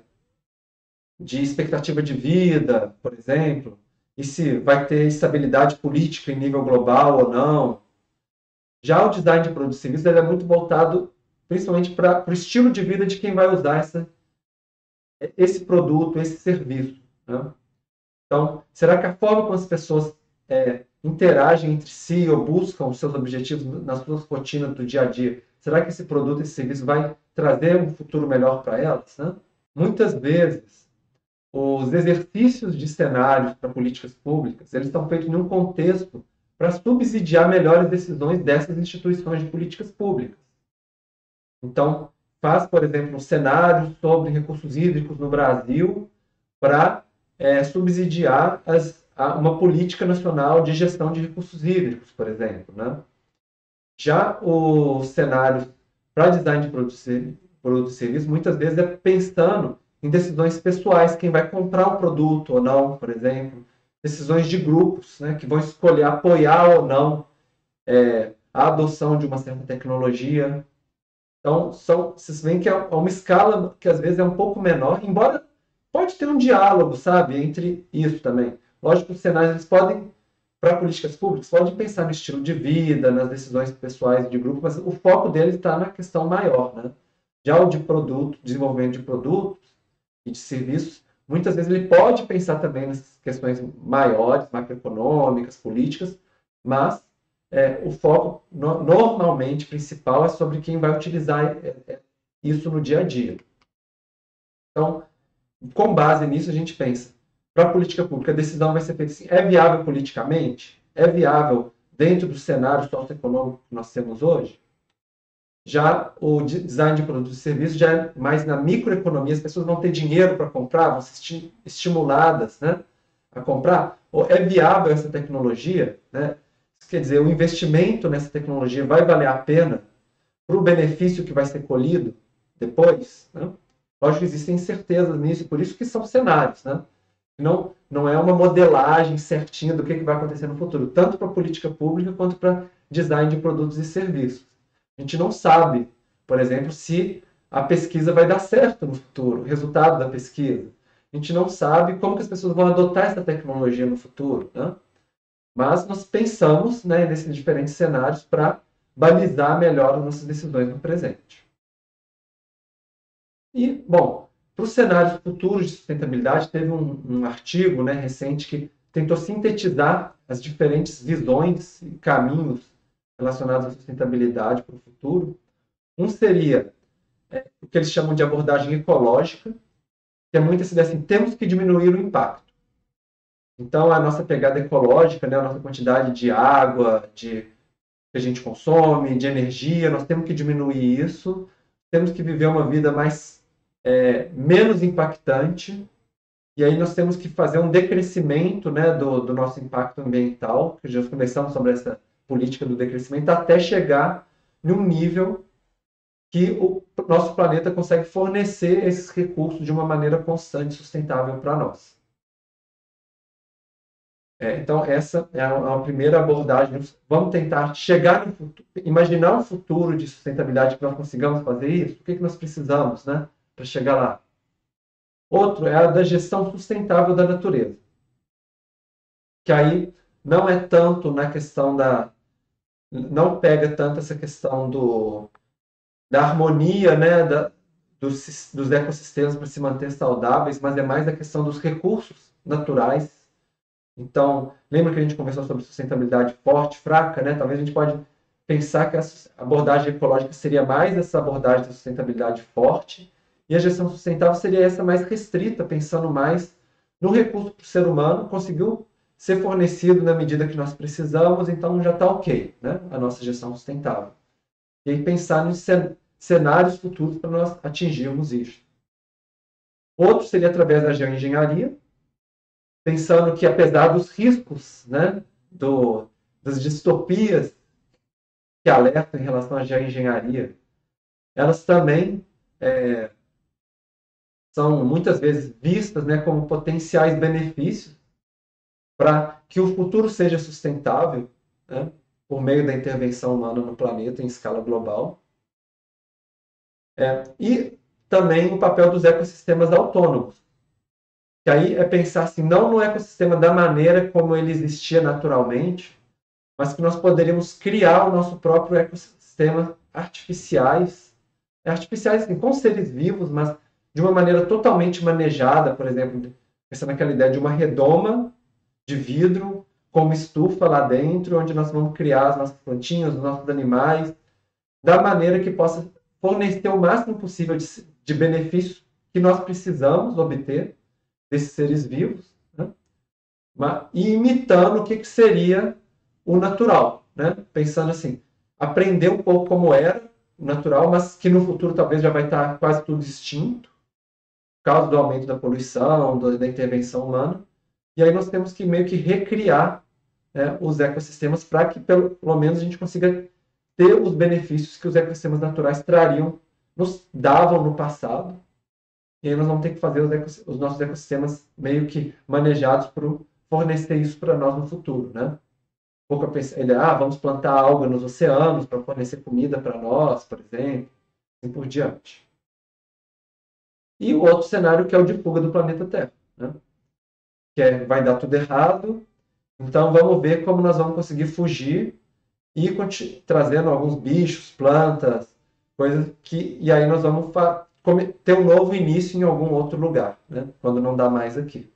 de expectativa de vida, por exemplo, e se vai ter estabilidade política em nível global ou não. Já o design de produtos e serviços ele é muito voltado principalmente para o estilo de vida de quem vai usar essa, esse produto, esse serviço, né? Então, será que a forma como as pessoas é, interagem entre si ou buscam os seus objetivos nas suas rotinas do dia a dia, será que esse produto, esse serviço vai trazer um futuro melhor para elas, né? Muitas vezes, os exercícios de cenários para políticas públicas, eles estão feitos em um contexto para subsidiar melhores decisões dessas instituições de políticas públicas. Então, faz, por exemplo, um cenário sobre recursos hídricos no Brasil para é, subsidiar as, a, uma política nacional de gestão de recursos hídricos, por exemplo, né? Já o cenário para design de produtos produto e serviço, muitas vezes é pensando em decisões pessoais, quem vai comprar o produto ou não, por exemplo, decisões de grupos, né, que vão escolher apoiar ou não é, a adoção de uma certa tecnologia. Então, são, vocês veem que é uma escala que às vezes é um pouco menor, embora pode ter um diálogo, sabe, entre isso também. Lógico que os cenários eles podem, para políticas públicas, podem pensar no estilo de vida, nas decisões pessoais de grupo, mas o foco deles está na questão maior, né? Já o de produto, desenvolvimento de produtos e de serviços, muitas vezes ele pode pensar também nessas questões maiores, macroeconômicas, políticas, mas é, o foco no, normalmente principal é sobre quem vai utilizar é, é, isso no dia a dia. Então, com base nisso, a gente pensa, para a política pública, a decisão vai ser feita assim, é viável politicamente? É viável dentro do cenário socioeconômico que nós temos hoje? Já o design de produtos e serviços já é mais na microeconomia, as pessoas vão ter dinheiro para comprar, vão ser estimuladas, né, a comprar. Ou é viável essa tecnologia? Né? Quer dizer, o investimento nessa tecnologia vai valer a pena para o benefício que vai ser colhido depois? Né? Lógico que existem incertezas nisso, por isso que são cenários. Né? Não, não é uma modelagem certinha do que, que vai acontecer no futuro, tanto para a política pública quanto para design de produtos e serviços. A gente não sabe, por exemplo, se a pesquisa vai dar certo no futuro, o resultado da pesquisa. A gente não sabe como que as pessoas vão adotar essa tecnologia no futuro, né? Mas nós pensamos, né, nesses diferentes cenários para balizar melhor as nossas decisões no presente. E, bom, para os cenários futuros de sustentabilidade, teve um, um artigo, né, recente que tentou sintetizar as diferentes visões e caminhos relacionados à sustentabilidade para o futuro. Um seria é, o que eles chamam de abordagem ecológica, que é muito assim, assim, temos que diminuir o impacto. Então, a nossa pegada ecológica, né, a nossa quantidade de água, de que a gente consome, de energia, nós temos que diminuir isso, temos que viver uma vida mais é, menos impactante, e aí nós temos que fazer um decrescimento, né, do, do nosso impacto ambiental, que já conversamos sobre essa política do decrescimento, até chegar num nível que o nosso planeta consegue fornecer esses recursos de uma maneira constante e sustentável para nós. É, então, essa é uma primeira abordagem. Vamos tentar chegar no futuro, imaginar um futuro de sustentabilidade que nós consigamos fazer isso? O que, que nós precisamos, né, para chegar lá? Outro é a da gestão sustentável da natureza, que aí não é tanto na questão da... não pega tanto essa questão do, da harmonia, né, da, dos, dos ecossistemas para se manter saudáveis, mas é mais a questão dos recursos naturais. Então, lembra que a gente conversou sobre sustentabilidade forte, fraca, né? Talvez a gente pode pensar que a abordagem ecológica seria mais essa abordagem da sustentabilidade forte, e a gestão sustentável seria essa mais restrita, pensando mais no recurso para o ser humano, conseguiu ser fornecido na medida que nós precisamos, então já está ok, né? A nossa gestão sustentável. E aí pensar nos cenários futuros para nós atingirmos isso. Outro seria através da geoengenharia, pensando que, apesar dos riscos, né, do, das distopias que alertam em relação à geoengenharia, elas também é, são muitas vezes vistas, né, como potenciais benefícios para que o futuro seja sustentável, né, por meio da intervenção humana no planeta em escala global. É, e também o papel dos ecossistemas autônomos, que aí é pensar assim, não no ecossistema da maneira como ele existia naturalmente, mas que nós poderíamos criar o nosso próprio ecossistema artificiais, artificiais assim, com seres vivos, mas de uma maneira totalmente manejada, por exemplo, pensando naquela ideia de uma redoma de vidro com uma estufa lá dentro, onde nós vamos criar as nossas plantinhas, os nossos animais, da maneira que possa fornecer o máximo possível de, de benefícios que nós precisamos obter desses seres vivos, né? E imitando o que, que seria o natural, né? Pensando assim, aprender um pouco como era o natural, mas que no futuro talvez já vai estar quase tudo extinto, por causa do aumento da poluição, da intervenção humana. E aí nós temos que meio que recriar, né, os ecossistemas para que pelo, pelo menos a gente consiga ter os benefícios que os ecossistemas naturais trariam, nos davam no passado. E aí nós vamos ter que fazer os, os nossos ecossistemas meio que manejados para fornecer isso para nós no futuro, né? Um pouco a pensar, ele, ah, vamos plantar alga nos oceanos para fornecer comida para nós, por exemplo, assim por diante. E o outro cenário que é o de fuga do planeta Terra, né? Que é, vai dar tudo errado, então vamos ver como nós vamos conseguir fugir e trazendo alguns bichos, plantas, coisas que... E aí nós vamos ter um novo início em algum outro lugar, né? Quando não dá mais aqui.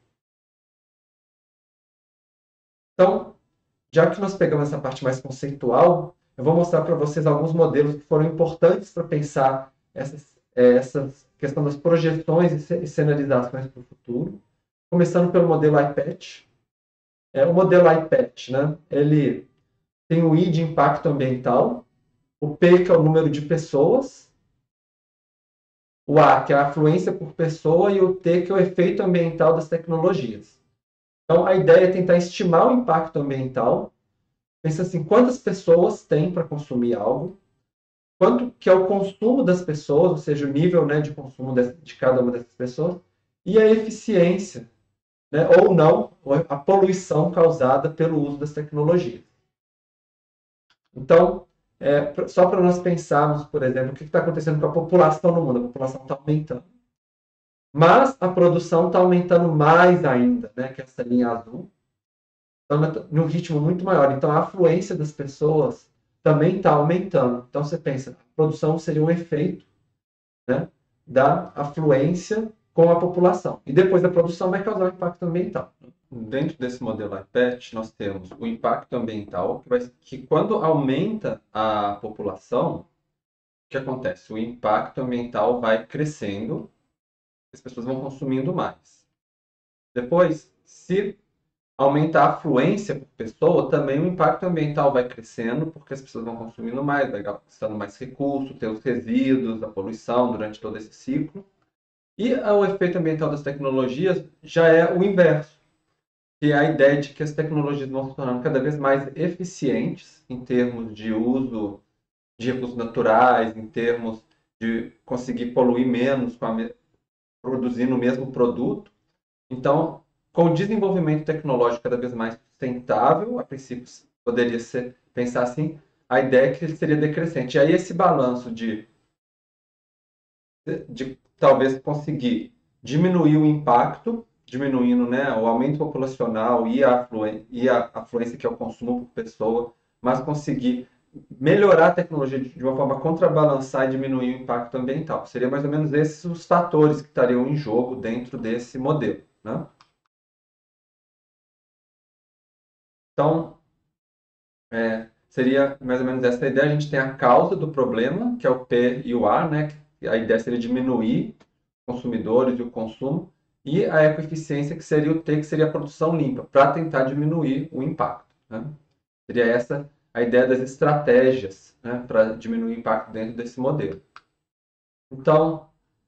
Então, já que nós pegamos essa parte mais conceitual, eu vou mostrar para vocês alguns modelos que foram importantes para pensar essas, essa questão das projeções e cenarizações para o futuro. Começando pelo modelo iPatch. É, o modelo iPatch, né, ele tem o I de impacto ambiental, o P, que é o número de pessoas, o A, que é a afluência por pessoa, e o T, que é o efeito ambiental das tecnologias. Então, a ideia é tentar estimar o impacto ambiental. Pensa assim, quantas pessoas tem para consumir algo, quanto que é o consumo das pessoas, ou seja, o nível, né, de consumo de, de cada uma dessas pessoas, e a eficiência, né, ou não, a poluição causada pelo uso das tecnologias. Então, é, só para nós pensarmos, por exemplo, o que está acontecendo com a população no mundo. A população está aumentando. Mas a produção está aumentando mais ainda, né, que é essa linha azul. Então, num ritmo muito maior. Então, a afluência das pessoas também está aumentando. Então, você pensa, a produção seria um efeito, né, da afluência com a população. E depois da produção vai causar um impacto ambiental. Dentro desse modelo iPatch, nós temos o impacto ambiental, que, vai, que quando aumenta a população, o que acontece? O impacto ambiental vai crescendo, as pessoas vão consumindo mais. Depois, se aumenta a afluência por pessoa, também o impacto ambiental vai crescendo, porque as pessoas vão consumindo mais, vai gastando mais recursos, ter os resíduos, a poluição durante todo esse ciclo. E o efeito ambiental das tecnologias já é o inverso, que é a ideia de que as tecnologias vão se tornando cada vez mais eficientes em termos de uso de recursos naturais, em termos de conseguir poluir menos, com a, produzindo o mesmo produto. Então, com o desenvolvimento tecnológico cada vez mais sustentável, a princípio poderia ser, pensar assim, a ideia é que ele seria decrescente. E aí esse balanço de, de, de talvez conseguir diminuir o impacto, diminuindo, né, o aumento populacional e a, afluência, e a afluência que é o consumo por pessoa, mas conseguir melhorar a tecnologia de uma forma a contrabalançar e diminuir o impacto ambiental. Seria mais ou menos esses os fatores que estariam em jogo dentro desse modelo, né? Então, é, seria mais ou menos essa a ideia. A gente tem a causa do problema, que é o P e o A, né? A ideia seria diminuir os consumidores e o consumo, e a ecoeficiência, que seria o T, que seria a produção limpa, para tentar diminuir o impacto, né? Seria essa a ideia das estratégias, né, para diminuir o impacto dentro desse modelo. Então,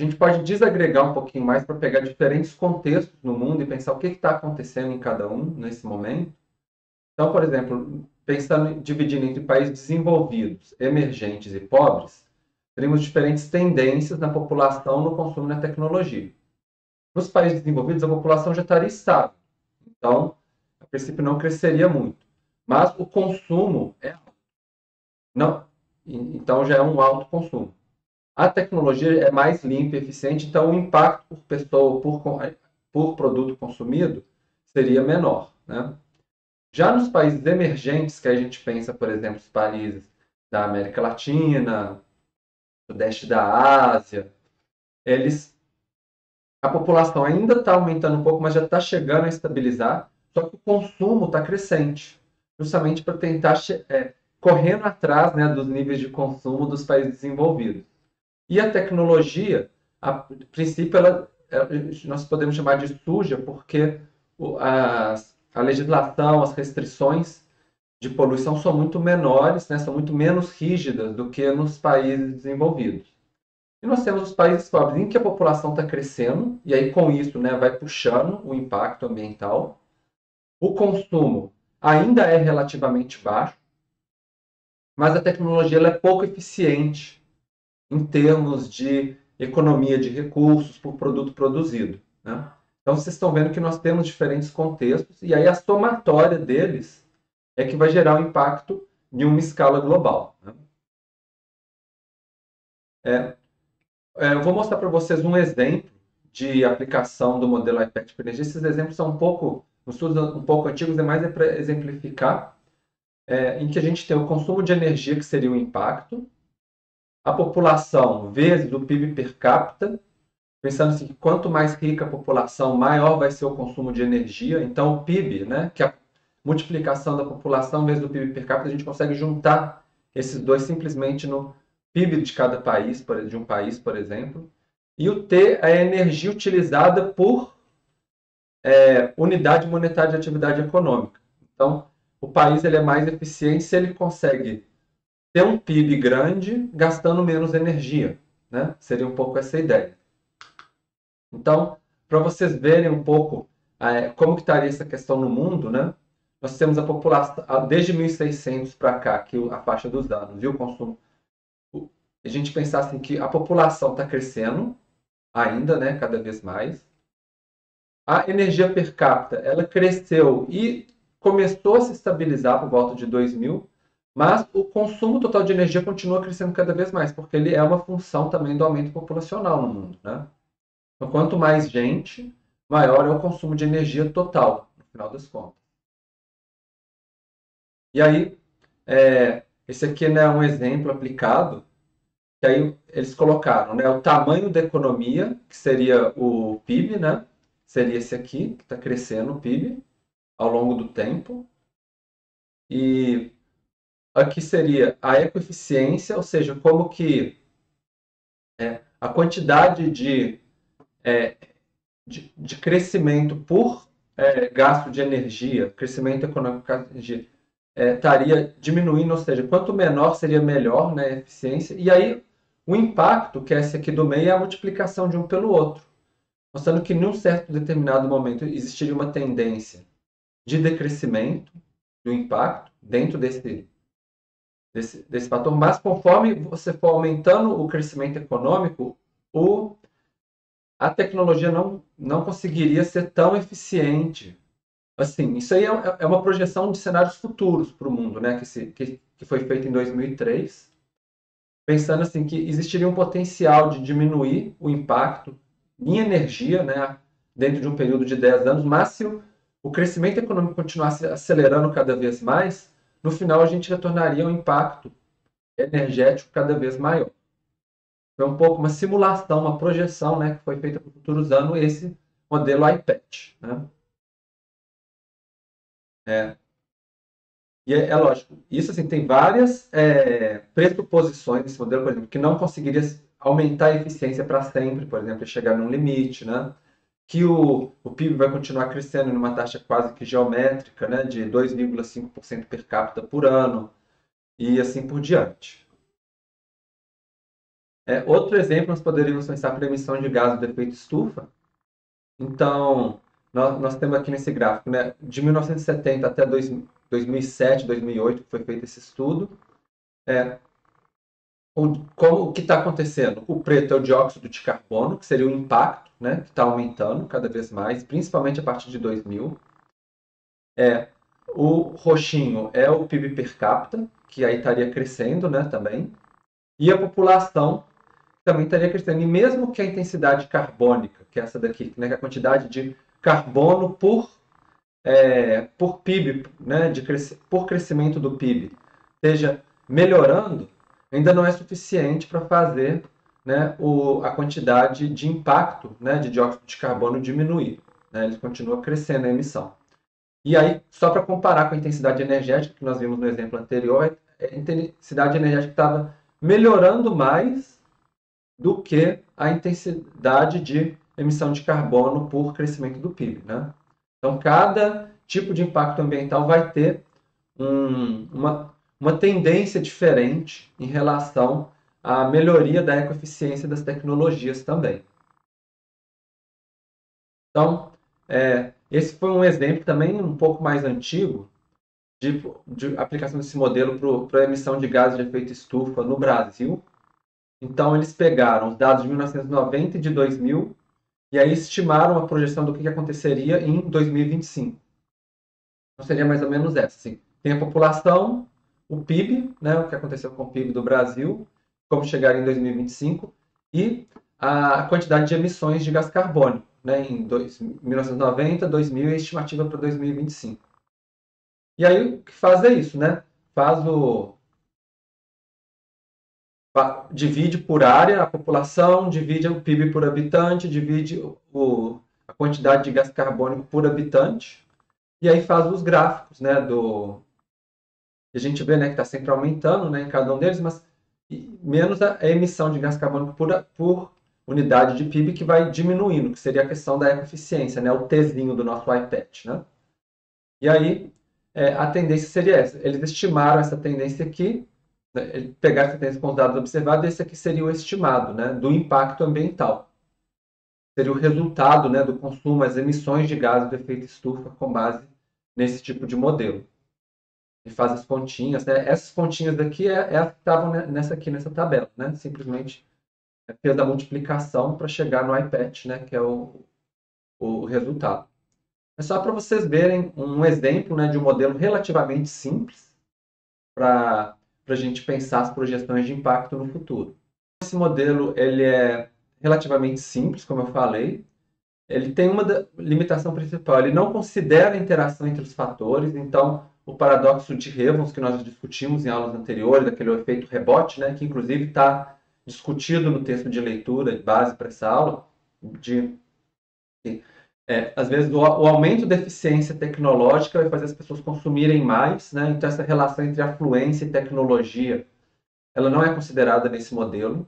a gente pode desagregar um pouquinho mais para pegar diferentes contextos no mundo e pensar o que está acontecendo em cada um nesse momento. Então, por exemplo, pensando, dividindo entre países desenvolvidos, emergentes e pobres, temos diferentes tendências na população no consumo da tecnologia. Nos países desenvolvidos, a população já estaria estável, então, a princípio, não cresceria muito. Mas o consumo é alto. Não, então já é um alto consumo. A tecnologia é mais limpa e eficiente, então o impacto por pessoa, por, por produto consumido, seria menor, né? Já nos países emergentes, que a gente pensa, por exemplo, os países da América Latina, sudeste da Ásia, eles, a população ainda está aumentando um pouco, mas já está chegando a estabilizar, só que o consumo está crescente, justamente para tentar é, correndo atrás, né, dos níveis de consumo dos países desenvolvidos. E a tecnologia, a princípio, ela, nós podemos chamar de suja, porque as, a legislação, as restrições de poluição são muito menores, né, são muito menos rígidas do que nos países desenvolvidos. E nós temos os países pobres em que a população está crescendo, e aí com isso, né, vai puxando o impacto ambiental. O consumo ainda é relativamente baixo, mas a tecnologia ela é pouco eficiente em termos de economia de recursos por produto produzido, né? Então vocês estão vendo que nós temos diferentes contextos, e aí a somatória deles é que vai gerar um impacto em uma escala global, né? É, é, eu vou mostrar para vocês um exemplo de aplicação do modelo iPad para energia. Esses exemplos são um pouco, estudos um pouco antigos, é mais para exemplificar, é, em que a gente tem o consumo de energia, que seria o impacto, a população vezes o P I B per capita, pensando assim, que quanto mais rica a população, maior vai ser o consumo de energia. Então, o P I B, né, que é a multiplicação da população vezes o P I B per capita, a gente consegue juntar esses dois simplesmente no P I B de cada país, de um país, por exemplo. E o T é a energia utilizada por é, unidade monetária de atividade econômica. Então, o país ele é mais eficiente se ele consegue ter um P I B grande gastando menos energia, né? Seria um pouco essa ideia. Então, para vocês verem um pouco é, como que estaria essa questão no mundo, né? Nós temos a população, desde mil e seiscentos para cá, que a faixa dos anos, viu, o consumo. A gente pensar assim que a população está crescendo ainda, né, cada vez mais. A energia per capita, ela cresceu e começou a se estabilizar por volta de dois mil, mas o consumo total de energia continua crescendo cada vez mais, porque ele é uma função também do aumento populacional no mundo, né? Então, quanto mais gente, maior é o consumo de energia total, no final das contas. E aí, é, esse aqui, né, é um exemplo aplicado, que aí eles colocaram, né, o tamanho da economia, que seria o P I B, né? Seria esse aqui, que está crescendo o P I B ao longo do tempo. E aqui seria a ecoeficiência, ou seja, como que é, a quantidade de, é, de, de crescimento por é, gasto de energia, crescimento econômico de energia, é, estaria diminuindo, ou seja, quanto menor seria melhor, né, a eficiência. E aí o impacto, que é esse aqui do meio, é a multiplicação de um pelo outro, mostrando que num certo determinado momento existiria uma tendência de decrescimento do impacto dentro desse, desse, desse fator, mas conforme você for aumentando o crescimento econômico, o, a tecnologia não, não conseguiria ser tão eficiente. Assim, isso aí é, é uma projeção de cenários futuros para o mundo, né, que, se, que, que foi feito em dois mil e três, pensando assim que existiria um potencial de diminuir o impacto em energia, né, dentro de um período de dez anos, mas se o, o crescimento econômico continuasse acelerando cada vez mais, no final a gente retornaria um impacto energético cada vez maior. Foi um pouco uma simulação, uma projeção, né, que foi feita para o futuro usando esse modelo iPad, né? É, e é, é lógico, isso assim, tem várias é, pressuposições desse modelo, por exemplo, que não conseguiria aumentar a eficiência para sempre, por exemplo, e chegar num limite, né? Que o, o P I B vai continuar crescendo numa taxa quase que geométrica, né? De dois vírgula cinco por cento per capita por ano, e assim por diante. É, outro exemplo, nós poderíamos pensar para emissão de gases do efeito estufa. Então, nós, nós temos aqui nesse gráfico, né, de mil novecentos e setenta até dois, dois mil e sete, dois mil e oito, que foi feito esse estudo. É, o, como, o que está acontecendo? O preto é o dióxido de carbono, que seria o impacto, né, que está aumentando cada vez mais, principalmente a partir de dois mil. É, o roxinho é o P I B per capita, que aí estaria crescendo, né, também. E a população também estaria crescendo. E mesmo que a intensidade carbônica, que é essa daqui, né, que é a quantidade de carbono por, é, por P I B, né, de cresc por crescimento do P I B, esteja melhorando, ainda não é suficiente para fazer, né, o, a quantidade de impacto, né, de dióxido de carbono diminuir. Né, ele continua crescendo a emissão. E aí, só para comparar com a intensidade energética, que nós vimos no exemplo anterior, a intensidade energética estava melhorando mais do que a intensidade de emissão de carbono por crescimento do P I B. Né? Então, cada tipo de impacto ambiental vai ter um, uma, uma tendência diferente em relação à melhoria da ecoeficiência das tecnologias também. Então, é, esse foi um exemplo também um pouco mais antigo de, de aplicação desse modelo para a emissão de gases de efeito estufa no Brasil. Então, eles pegaram os dados de mil novecentos e noventa e de dois mil e aí estimaram a projeção do que aconteceria em dois mil e vinte e cinco. Então, seria mais ou menos essa. Assim. Tem a população, o P I B, né, o que aconteceu com o P I B do Brasil, como chegar em dois mil e vinte e cinco, e a quantidade de emissões de gás carbônico, né, em dois, mil novecentos e noventa, dois mil e a estimativa para dois mil e vinte e cinco. E aí o que faz é isso, né? Faz o divide por área a população, divide o P I B por habitante, divide o, a quantidade de gás carbônico por habitante, e aí faz os gráficos, né, do... A gente vê, né, que está sempre aumentando, né, em cada um deles, mas menos a emissão de gás carbônico por, por unidade de P I B que vai diminuindo, que seria a questão da ecoeficiência, né, o Tzinho do nosso iPad, né? E aí é, a tendência seria essa. Eles estimaram essa tendência aqui, né, pegar essa tendência com os dados observados, esse aqui seria o estimado, né, do impacto ambiental. Seria o resultado, né, do consumo, as emissões de gases do efeito estufa com base nesse tipo de modelo. E faz as continhas, né? Essas continhas daqui é, é as que estavam nessa aqui nessa tabela, né? Simplesmente fez a multiplicação para chegar no iPad, né, que é o, o resultado. É só para vocês verem um exemplo, né, de um modelo relativamente simples para a gente pensar as projeções de impacto no futuro. Esse modelo ele é relativamente simples, como eu falei. Ele tem uma limitação principal, ele não considera a interação entre os fatores, então o paradoxo de Hevons, que nós discutimos em aulas anteriores, daquele efeito rebote, né, que inclusive está discutido no texto de leitura de base para essa aula, de é, às vezes o, o aumento da eficiência tecnológica vai fazer as pessoas consumirem mais, né? Então essa relação entre afluência e tecnologia, ela não é considerada nesse modelo.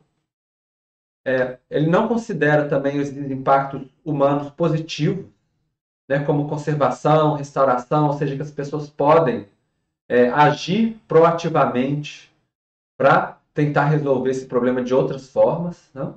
É, ele não considera também os impactos humanos positivos, né, como conservação, restauração, ou seja, que as pessoas podem é, agir proativamente para tentar resolver esse problema de outras formas. Né?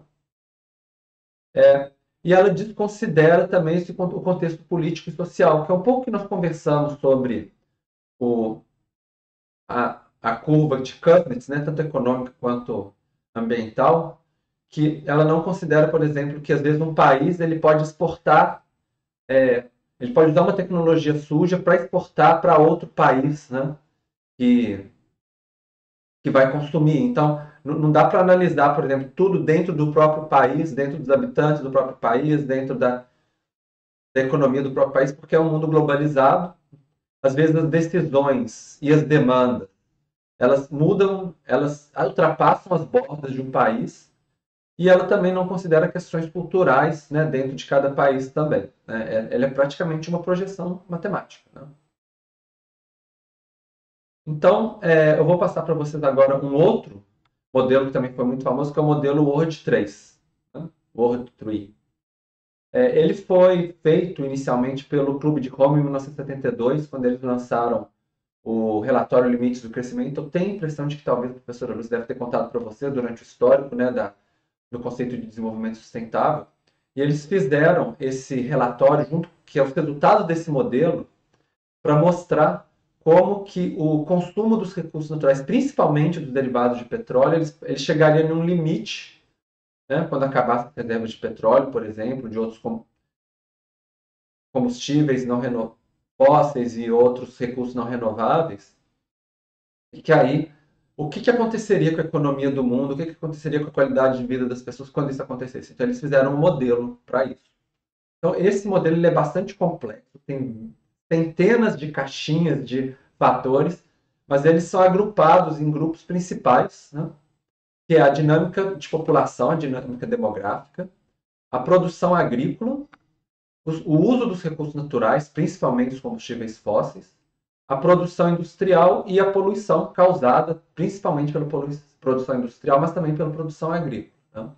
É, e ela desconsidera também esse, o contexto político e social, que é um pouco que nós conversamos sobre o, a, a curva de Kuznets, né, tanto econômica quanto ambiental, que ela não considera, por exemplo, que às vezes um país ele pode exportar, é, ele pode usar uma tecnologia suja para exportar para outro país, né, que, que vai consumir. Então, não, não dá para analisar, por exemplo, tudo dentro do próprio país, dentro dos habitantes do próprio país, dentro da, da economia do próprio país, porque é um mundo globalizado. Às vezes as decisões e as demandas, elas mudam, elas ultrapassam as bordas de um país, e ela também não considera questões culturais, né, dentro de cada país também. Né? Ela é praticamente uma projeção matemática. Né? Então, é, eu vou passar para vocês agora um outro modelo que também foi muito famoso, que é o modelo World três. Né? World três. É, ele foi feito inicialmente pelo Clube de Roma em mil novecentos e setenta e dois, quando eles lançaram o relatório Limites do Crescimento. Eu tenho a impressão de que talvez a professora Luz deve ter contado para você durante o histórico, né, da, do conceito de desenvolvimento sustentável, e eles fizeram esse relatório, junto, que é o resultado desse modelo, para mostrar como que o consumo dos recursos naturais, principalmente dos derivados de petróleo, eles, eles chegariam num limite, né, quando acabasse a reserva de petróleo, por exemplo, de outros combustíveis não reno... fósseis e outros recursos não renováveis, e que aí, o que, que aconteceria com a economia do mundo, o que, que aconteceria com a qualidade de vida das pessoas quando isso acontecesse. Então, eles fizeram um modelo para isso. Então, esse modelo ele é bastante complexo, tem centenas de caixinhas de fatores, mas eles são agrupados em grupos principais, né? Que é a dinâmica de população, a dinâmica demográfica, a produção agrícola, o uso dos recursos naturais, principalmente os combustíveis fósseis, a produção industrial e a poluição causada principalmente pela produção industrial, mas também pela produção agrícola. Né?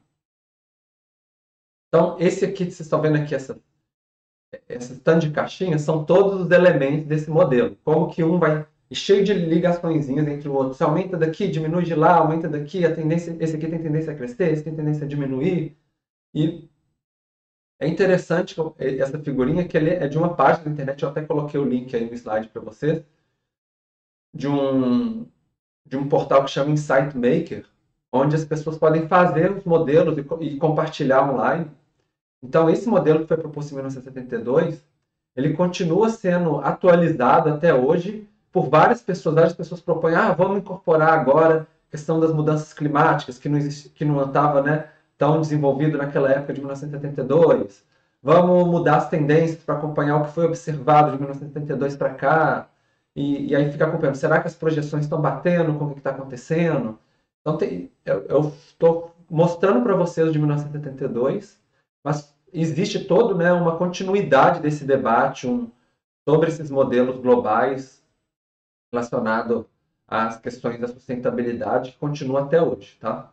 Então, esse aqui, vocês estão vendo aqui, essa, esse tanto de caixinhas, são todos os elementos desse modelo. Como que um vai cheio de ligaçõezinhas entre o outro. Se aumenta daqui, diminui de lá, aumenta daqui, a tendência, esse aqui tem tendência a crescer, esse tem tendência a diminuir. E é interessante essa figurinha, que ele é de uma página da internet, eu até coloquei o link aí no slide para vocês, de um, de um portal que chama Insight Maker, onde as pessoas podem fazer os modelos e, e compartilhar online. Então, esse modelo que foi proposto em mil novecentos e setenta e dois, ele continua sendo atualizado até hoje por várias pessoas. Várias pessoas propõem, ah, vamos incorporar agora a questão das mudanças climáticas, que não existe, que não estava, né, tão desenvolvido naquela época de mil novecentos e setenta e dois. Vamos mudar as tendências para acompanhar o que foi observado de mil novecentos e setenta e dois para cá. E, e aí fica acompanhando, será que as projeções estão batendo com o que está acontecendo? Então, tem, eu estou mostrando para vocês de mil novecentos e setenta e dois, mas existe toda, né, uma continuidade desse debate um, sobre esses modelos globais relacionados às questões da sustentabilidade, que continua até hoje. Tá?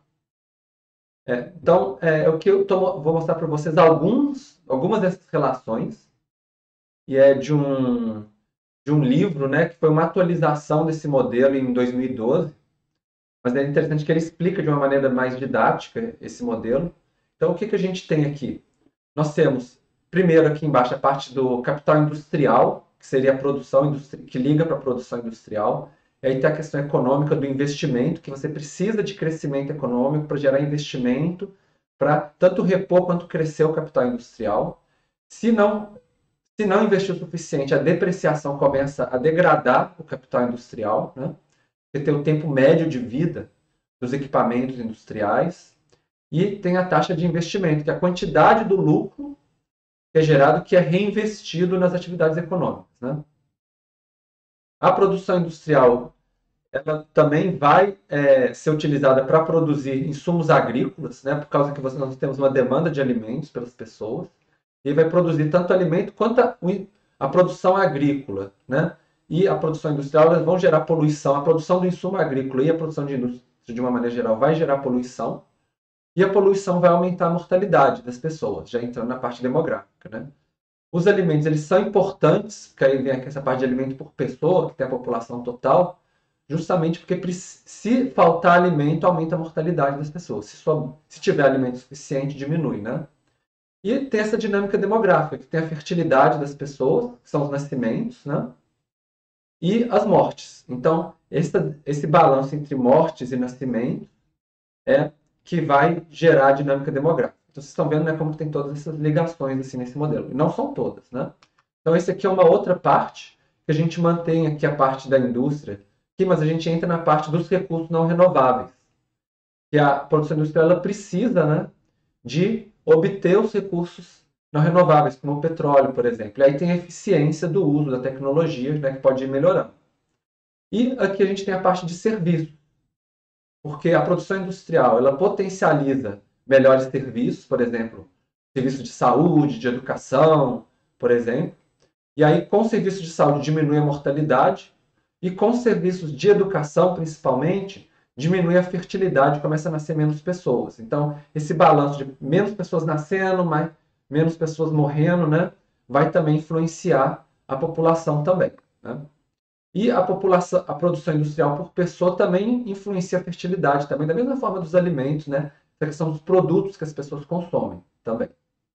É, então, é, o que eu tô, vou mostrar para vocês alguns, algumas dessas relações, e é de um, de um livro, né, que foi uma atualização desse modelo em dois mil e doze, mas é interessante que ele explica de uma maneira mais didática esse modelo. Então, o que, que a gente tem aqui? Nós temos, primeiro aqui embaixo, a parte do capital industrial, que seria a produção industri... que liga para a produção industrial. E aí tem a questão econômica do investimento, que você precisa de crescimento econômico para gerar investimento, para tanto repor quanto crescer o capital industrial. Se não, se não investir o suficiente, a depreciação começa a degradar o capital industrial, né? Você tem o tempo médio de vida dos equipamentos industriais. E tem a taxa de investimento, que é a quantidade do lucro que é gerado, que é reinvestido nas atividades econômicas. Né? A produção industrial, ela também vai é, ser utilizada para produzir insumos agrícolas, né? Por causa que nós temos uma demanda de alimentos pelas pessoas, e vai produzir tanto alimento quanto a, a produção agrícola. Né? E a produção industrial, elas vão gerar poluição. A produção do insumo agrícola e a produção de indústria, de uma maneira geral, vai gerar poluição. E a poluição vai aumentar a mortalidade das pessoas, já entrando na parte demográfica. Né? Os alimentos, eles são importantes, porque aí vem aqui essa parte de alimento por pessoa, que tem a população total, justamente porque se faltar alimento, aumenta a mortalidade das pessoas. Se, só, se tiver alimento suficiente, diminui. Né? E tem essa dinâmica demográfica, que tem a fertilidade das pessoas, que são os nascimentos, né? E as mortes. Então, esse, esse balanço entre mortes e nascimentos é que vai gerar a dinâmica demográfica. Então, vocês estão vendo, né, como tem todas essas ligações assim, nesse modelo. E não são todas. Né? Então, esse aqui é uma outra parte, que a gente mantém aqui a parte da indústria, aqui, mas a gente entra na parte dos recursos não renováveis. Que a produção industrial ela precisa, né, de obter os recursos não renováveis, como o petróleo, por exemplo. E aí tem a eficiência do uso da tecnologia, né, que pode ir melhorando. E aqui a gente tem a parte de serviço. Porque a produção industrial ela potencializa melhores serviços, por exemplo, serviços de saúde, de educação, por exemplo. E aí, com serviços de saúde, diminui a mortalidade. E com serviços de educação, principalmente, diminui a fertilidade, começa a nascer menos pessoas. Então, esse balanço de menos pessoas nascendo, mais, menos pessoas morrendo, né, vai também influenciar a população também. Né? E a, população, a produção industrial por pessoa também influencia a fertilidade, também da mesma forma dos alimentos, né? essa questão dos produtos que as pessoas consomem também.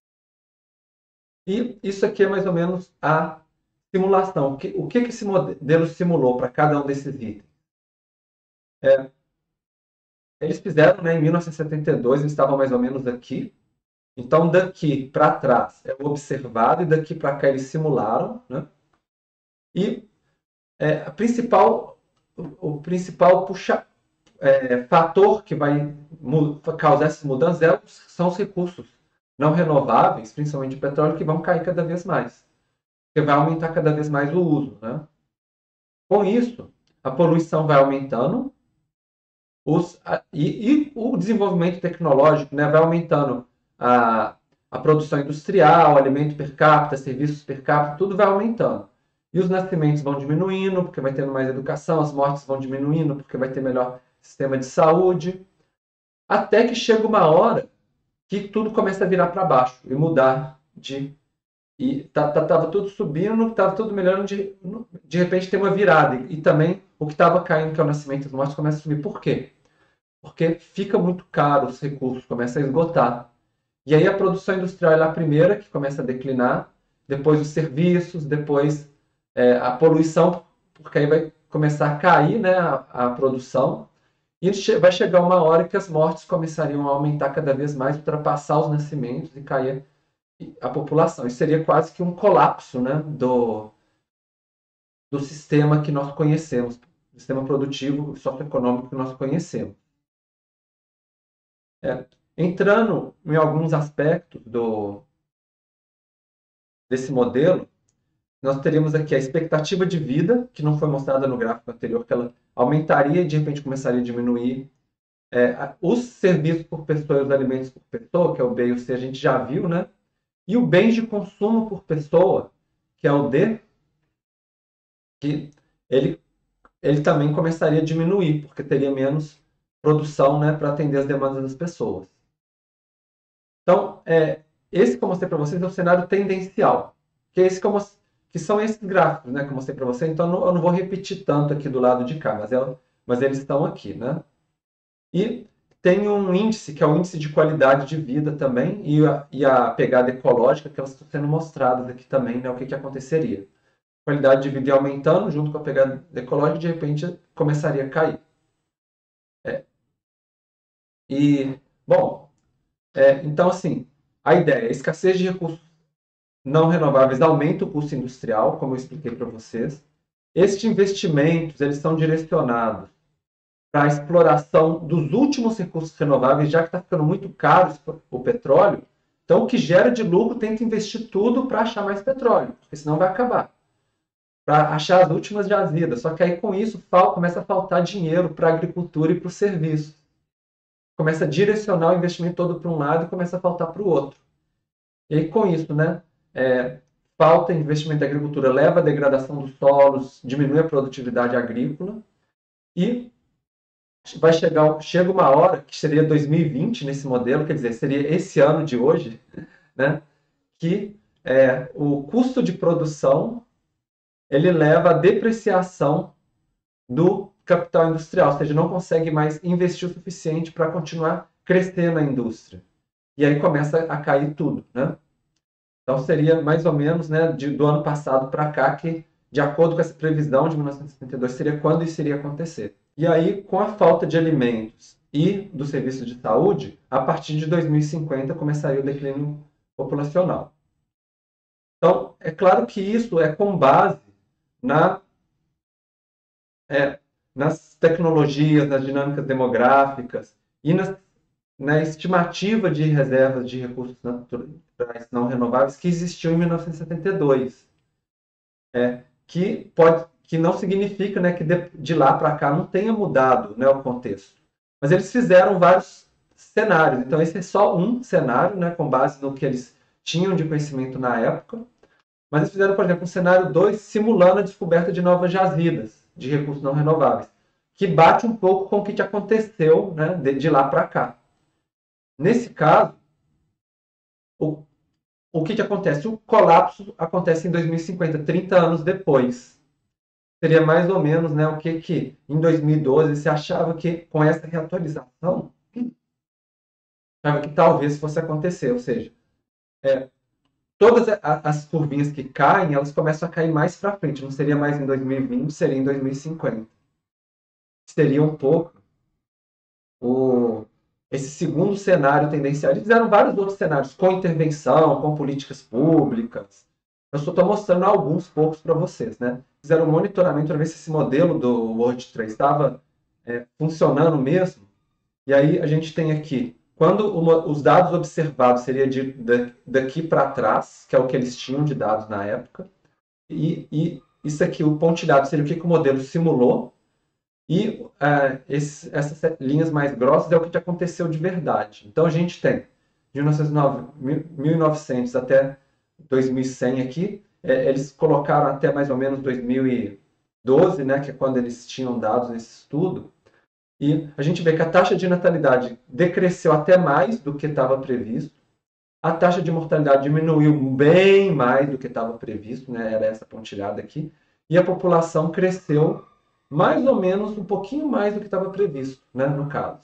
E isso aqui é mais ou menos a simulação. O que, o que, que esse modelo simulou para cada um desses itens? É, eles fizeram, né, em mil novecentos e setenta e dois, eles estavam mais ou menos aqui. Então, daqui para trás é o observado e daqui para cá eles simularam, né? E é, a principal, o, o principal puxa, é, fator que vai causar essas mudanças é, são os recursos não renováveis, principalmente o petróleo, que vão cair cada vez mais. Porque vai aumentar cada vez mais o uso, né? Com isso, a poluição vai aumentando os, a, e, e o desenvolvimento tecnológico, né, vai aumentando a, a produção industrial, alimento per capita, serviços per capita, tudo vai aumentando. E os nascimentos vão diminuindo, porque vai tendo mais educação, as mortes vão diminuindo, porque vai ter melhor sistema de saúde, até que chega uma hora que tudo começa a virar para baixo e mudar de... E estava tá, tudo subindo, estava tudo melhorando, de, de repente tem uma virada. E, e também o que estava caindo, que é o nascimento e as mortes, começa a subir. Por quê? Porque fica muito caro os recursos, começa a esgotar. E aí a produção industrial é a primeira que começa a declinar, depois os serviços, depois é, a poluição, porque aí vai começar a cair, né, a, a produção, e vai chegar uma hora que as mortes começariam a aumentar cada vez mais, ultrapassar os nascimentos e cair a população. Isso seria quase que um colapso, né, do, do sistema que nós conhecemos, do sistema produtivo e socioeconômico que nós conhecemos. É, entrando em alguns aspectos do, desse modelo, nós teríamos aqui a expectativa de vida, que não foi mostrada no gráfico anterior, que ela aumentaria e de repente começaria a diminuir. É, os serviços por pessoa e os alimentos por pessoa, que é o B e o C, a gente já viu, né? E o bens de consumo por pessoa, que é o D, que ele, ele também começaria a diminuir, porque teria menos produção, né, para atender as demandas das pessoas. Então, é, esse que eu mostrei para vocês é o cenário tendencial, que, é esse que, eu, que são esses gráficos, né, que eu mostrei para vocês. Então, eu não, eu não vou repetir tanto aqui do lado de cá, mas, é, mas eles estão aqui, né? E tem um índice, que é o índice de qualidade de vida também, e a, e a pegada ecológica, que elas estão sendo mostradas aqui também, né, o que, que aconteceria. A qualidade de vida ia aumentando, junto com a pegada ecológica, de repente começaria a cair. É. E, bom, é, então, assim, a ideia é a escassez de recursos não renováveis aumenta o custo industrial, como eu expliquei para vocês. Estes investimentos, eles são direcionados para a exploração dos últimos recursos renováveis, já que está ficando muito caro o petróleo. Então, o que gera de lucro tenta investir tudo para achar mais petróleo, porque senão vai acabar. Para achar as últimas jazidas. Só que aí, com isso, começa a faltar dinheiro para a agricultura e para os serviços. Começa a direcionar o investimento todo para um lado e começa a faltar para o outro. E aí, com isso, né, é, falta investimento em agricultura, leva à degradação dos solos, diminui a produtividade agrícola e vai chegar, chega uma hora, que seria dois mil e vinte nesse modelo, quer dizer, seria esse ano de hoje, né, que é, o custo de produção ele leva à depreciação do capital industrial, ou seja, não consegue mais investir o suficiente para continuar crescendo a indústria. E aí começa a cair tudo, né? Então seria mais ou menos, né, de, do ano passado para cá que, de acordo com essa previsão de mil novecentos e setenta e dois, seria quando isso iria acontecer. E aí, com a falta de alimentos e do serviço de saúde, a partir de dois mil e cinquenta começaria o declínio populacional. Então, é claro que isso é com base na, é, nas tecnologias, nas dinâmicas demográficas e nas, na estimativa de reservas de recursos naturais não renováveis que existiu em mil novecentos e setenta e dois. É, que, pode, que não significa, né, que de, de lá para cá não tenha mudado, né, o contexto. Mas eles fizeram vários cenários. Então, esse é só um cenário, né, com base no que eles tinham de conhecimento na época. Mas eles fizeram, por exemplo, um cenário dois, simulando a descoberta de novas jazidas de recursos não renováveis, que bate um pouco com o que aconteceu, né, de, de lá para cá. Nesse caso, o, o que, que acontece? O colapso acontece em dois mil e cinquenta, trinta anos depois. Seria mais ou menos, né, o que, que em dois mil e doze se achava que com essa reatualização achava que talvez fosse acontecer, ou seja, é, todas as curvinhas que caem, elas começam a cair mais para frente, não seria mais em dois mil e vinte, seria em dois mil e cinquenta. Seria um pouco o, esse segundo cenário tendencial. Eles fizeram vários outros cenários, com intervenção, com políticas públicas. Eu só estou mostrando alguns poucos para vocês, né? Fizeram um monitoramento para ver se esse modelo do World três estava é, funcionando mesmo. E aí a gente tem aqui, quando uma, os dados observados seria de, de, daqui para trás, que é o que eles tinham de dados na época, e, e isso aqui, o pontilhado, seria o que, que o modelo simulou, e uh, esse, essas linhas mais grossas é o que aconteceu de verdade. Então a gente tem de mil e novecentos até dois mil e cem aqui, é, eles colocaram até mais ou menos dois mil e doze, né, que é quando eles tinham dados nesse estudo, e a gente vê que a taxa de natalidade decresceu até mais do que estava previsto, a taxa de mortalidade diminuiu bem mais do que estava previsto, né, era essa pontilhada aqui, e a população cresceu mais ou menos um pouquinho mais do que estava previsto, né, no caso.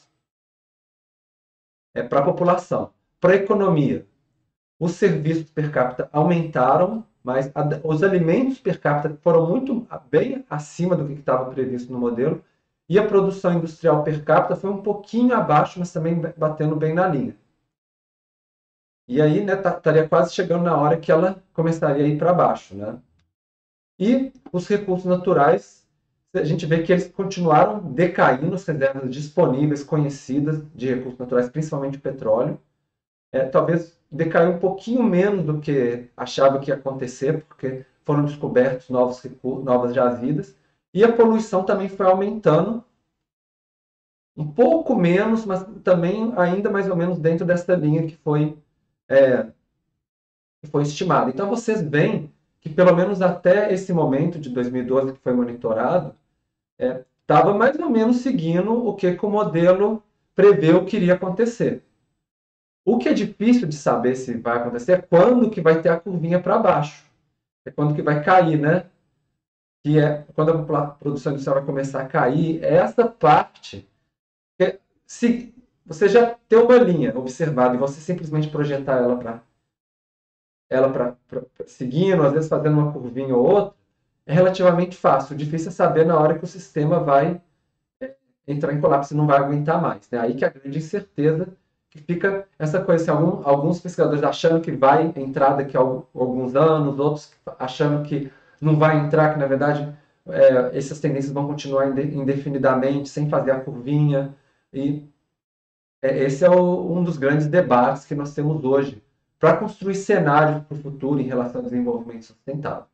É para a população. Para a economia, os serviços per capita aumentaram, mas a, os alimentos per capita foram muito bem acima do que estava previsto no modelo, e a produção industrial per capita foi um pouquinho abaixo, mas também batendo bem na linha. E aí, né, estaria quase chegando na hora que ela começaria a ir para baixo, né? E os recursos naturais, a gente vê que eles continuaram decaindo, as reservas disponíveis, conhecidas de recursos naturais, principalmente petróleo. É, talvez decaiu um pouquinho menos do que achava que ia acontecer, porque foram descobertos novos recursos, novas jazidas, e a poluição também foi aumentando, um pouco menos, mas também ainda mais ou menos dentro dessa linha que foi, é, que foi estimada. Então vocês veem que pelo menos até esse momento de dois mil e doze que foi monitorado, estava é, mais ou menos seguindo o que, que o modelo preveu que iria acontecer. O que é difícil de saber se vai acontecer é quando que vai ter a curvinha para baixo. É quando que vai cair, né? Que é quando a produção industrial vai começar a cair. Essa parte, se você já tem uma linha observada e você simplesmente projetar ela para ela para seguindo, às vezes fazendo uma curvinha ou outra, é relativamente fácil. O difícil é saber na hora que o sistema vai entrar em colapso e não vai aguentar mais. Né? Aí que é a grande incerteza que fica essa coisa, assim, algum, alguns pesquisadores achando que vai entrar daqui a alguns anos, outros achando que não vai entrar, que na verdade é, essas tendências vão continuar indefinidamente, sem fazer a curvinha. E é, esse é o, um dos grandes debates que nós temos hoje para construir cenários para o futuro em relação ao desenvolvimento sustentável.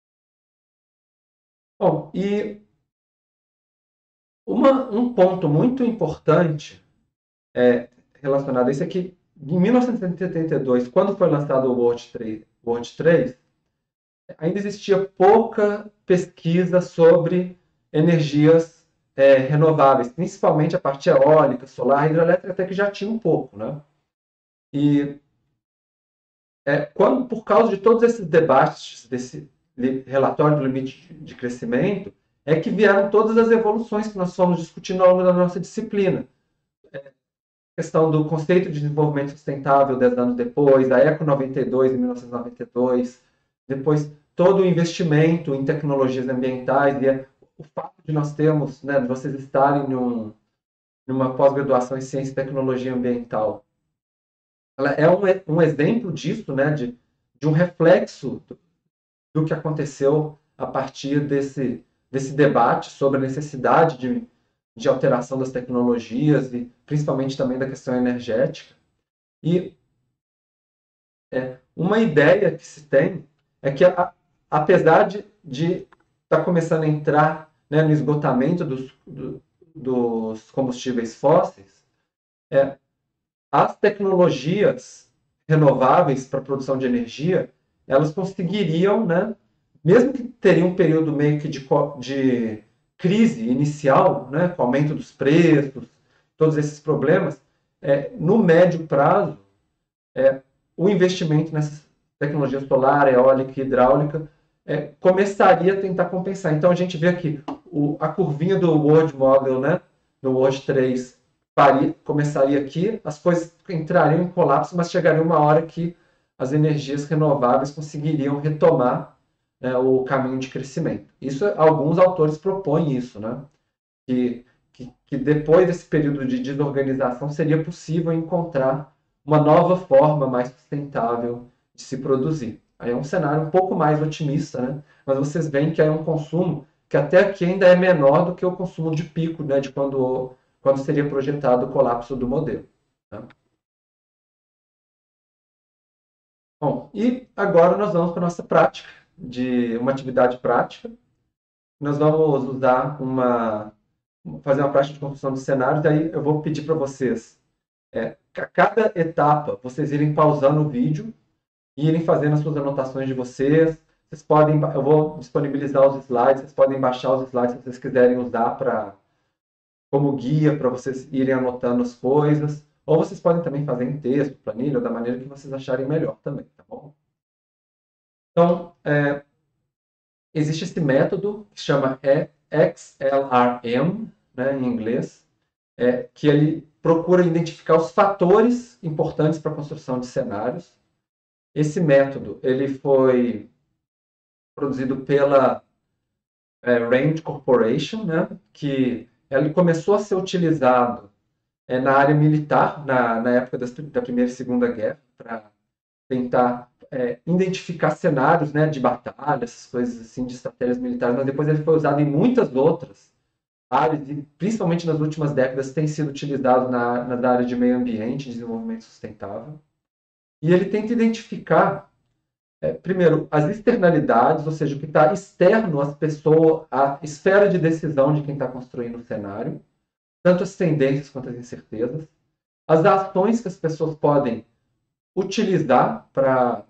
Bom, e uma, um ponto muito importante é, relacionado a isso é que, em mil novecentos e setenta e dois, quando foi lançado o World três, World três, ainda existia pouca pesquisa sobre energias é, renováveis, principalmente a parte eólica, solar, hidrelétrica, até que já tinha um pouco, né? E é, quando, por causa de todos esses debates, desse relatório do limite de crescimento, é que vieram todas as evoluções que nós fomos discutindo ao longo da nossa disciplina. É, questão do conceito de desenvolvimento sustentável dez anos depois, a Eco noventa e dois, em mil novecentos e noventa e dois, depois todo o investimento em tecnologias ambientais, e é, o fato de nós termos, né, de vocês estarem num, numa pós-graduação em ciência e tecnologia ambiental, ela é um, um exemplo disso, né, de, de um reflexo do, do que aconteceu a partir desse, desse debate sobre a necessidade de, de alteração das tecnologias e principalmente também da questão energética. E é, uma ideia que se tem é que, a, apesar de estar tá começando a entrar, né, no esgotamento dos, do, dos combustíveis fósseis, é, as tecnologias renováveis para a produção de energia, elas conseguiriam, né, mesmo que teria um período meio que de, de crise inicial, né, com o aumento dos preços, todos esses problemas, é, no médio prazo, é, o investimento nessas tecnologias solar, eólica e hidráulica é, começaria a tentar compensar. Então a gente vê aqui o, a curvinha do World Model, né, do World três, faria, começaria aqui, as coisas entrariam em colapso, mas chegaria uma hora que as energias renováveis conseguiriam retomar, né, o caminho de crescimento. Isso, alguns autores propõem isso, né? Que, que, que depois desse período de desorganização seria possível encontrar uma nova forma mais sustentável de se produzir. Aí é um cenário um pouco mais otimista, né? Mas vocês veem que é um consumo que até aqui ainda é menor do que o consumo de pico, né, de quando, quando seria projetado o colapso do modelo. Tá? Bom, e agora nós vamos para a nossa prática, de uma atividade prática. Nós vamos usar uma, fazer uma prática de construção de cenários, daí eu vou pedir para vocês, é, a cada etapa, vocês irem pausando o vídeo e irem fazendo as suas anotações de vocês. Vocês podem, eu vou disponibilizar os slides, vocês podem baixar os slides se vocês quiserem usar para como guia para vocês irem anotando as coisas, ou vocês podem também fazer em texto, planilha, da maneira que vocês acharem melhor também, tá bom? Então, é, existe esse método que se chama X L R M, né, em inglês, é, que ele procura identificar os fatores importantes para a construção de cenários. Esse método ele foi produzido pela é, Rand Corporation, né, que ele começou a ser utilizado é, na área militar, na, na época das, da Primeira e Segunda Guerra, para tentar é, identificar cenários, né, de batalha, essas coisas assim, de estratégias militares, mas depois ele foi usado em muitas outras áreas, e principalmente nas últimas décadas tem sido utilizado na, na área de meio ambiente, desenvolvimento sustentável. E ele tenta identificar, é, primeiro, as externalidades, ou seja, o que está externo às pessoas, à esfera de decisão de quem está construindo o cenário, tanto as tendências quanto as incertezas, as ações que as pessoas podem utilizar para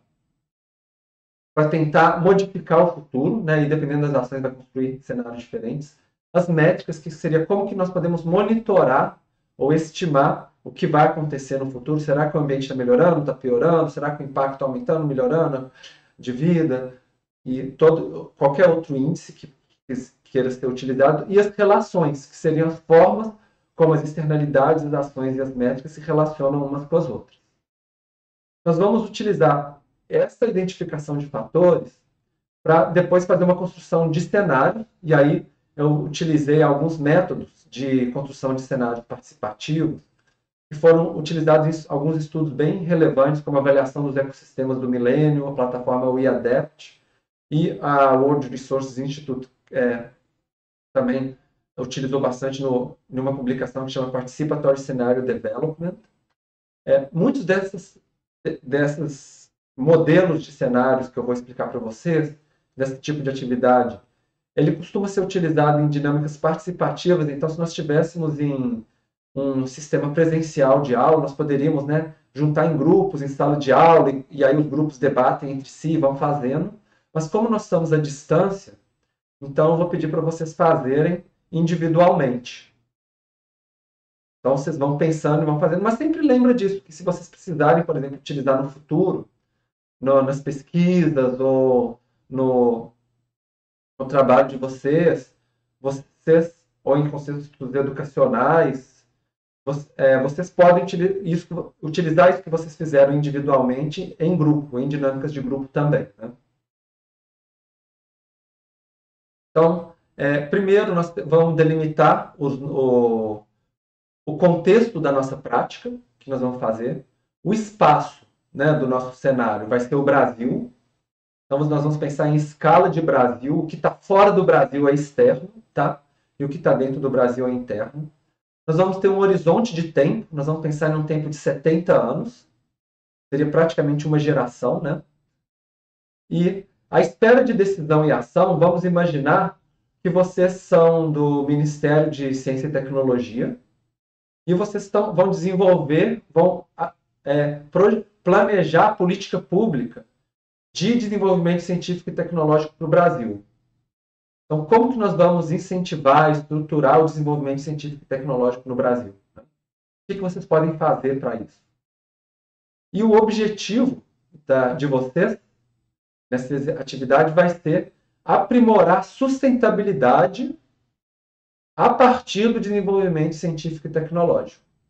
para tentar modificar o futuro, né, e dependendo das ações vai construir cenários diferentes, as métricas, que seria como que nós podemos monitorar ou estimar o que vai acontecer no futuro. Será que o ambiente está melhorando, está piorando? Será que o impacto está aumentando, melhorando de vida? E todo, qualquer outro índice que, que queira ser utilizado. E as relações, que seriam as formas como as externalidades, as ações e as métricas se relacionam umas com as outras. Nós vamos utilizar essa identificação de fatores para depois fazer uma construção de cenário, e aí eu utilizei alguns métodos de construção de cenários participativos, que foram utilizados em alguns estudos bem relevantes, como a avaliação dos ecossistemas do milênio, a plataforma WeAdapt, e a World Resources Institute é, também utilizou bastante no, numa publicação que chama Participatory Scenario Development. É, muitos desses, desses modelos de cenários que eu vou explicar para vocês, desse tipo de atividade, ele costuma ser utilizado em dinâmicas participativas. Então, se nós estivéssemos em um sistema presencial de aula, nós poderíamos, né, juntar em grupos, em sala de aula, e, e aí os grupos debatem entre si, vão fazendo. Mas como nós estamos à distância, então eu vou pedir para vocês fazerem individualmente. Então, vocês vão pensando e vão fazendo, mas sempre lembra disso, que se vocês precisarem, por exemplo, utilizar no futuro, no, nas pesquisas ou no, no trabalho de vocês, vocês, ou em conceitos educacionais, vocês, é, vocês podem utilizar isso, utilizar isso que vocês fizeram individualmente em grupo, em dinâmicas de grupo também, né? Então, é, primeiro nós vamos delimitar os, o, o contexto da nossa prática, que nós vamos fazer, o espaço, né, do nosso cenário vai ser o Brasil. Então, nós vamos pensar em escala de Brasil. O que está fora do Brasil é externo, tá? E o que está dentro do Brasil é interno. Nós vamos ter um horizonte de tempo. Nós vamos pensar em um tempo de setenta anos. Seria praticamente uma geração, né? E a esfera de decisão e ação, vamos imaginar que vocês são do Ministério de Ciência e Tecnologia e vocês estão, vão desenvolver, vão é, planejar a política pública de desenvolvimento científico e tecnológico para o Brasil. Então, como que nós vamos incentivar, estruturar o desenvolvimento científico e tecnológico no Brasil? O que vocês podem fazer para isso? E o objetivo da, de vocês, nessa atividade, vai ser aprimorar sustentabilidade a partir do desenvolvimento científico e tecnológico.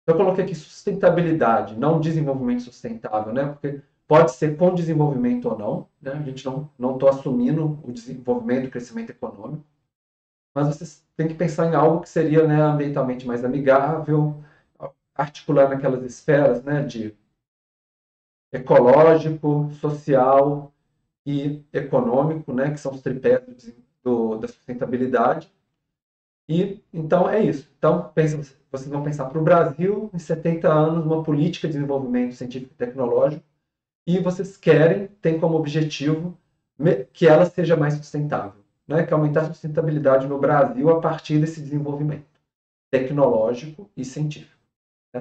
Eu coloquei aqui sustentabilidade, não desenvolvimento sustentável, né? Porque pode ser com desenvolvimento ou não, né? A gente não não estou assumindo o desenvolvimento, o crescimento econômico, mas vocês têm que pensar em algo que seria, né, ambientalmente mais amigável, articular naquelas esferas, né, de ecológico, social e econômico, né, que são os tripés do, da sustentabilidade. E então é isso. Então pensa, vocês vão pensar para o Brasil em setenta anos uma política de desenvolvimento científico e tecnológico e vocês querem, tem como objetivo que ela seja mais sustentável, né? Que é aumentar a sustentabilidade no Brasil a partir desse desenvolvimento tecnológico e científico. Né?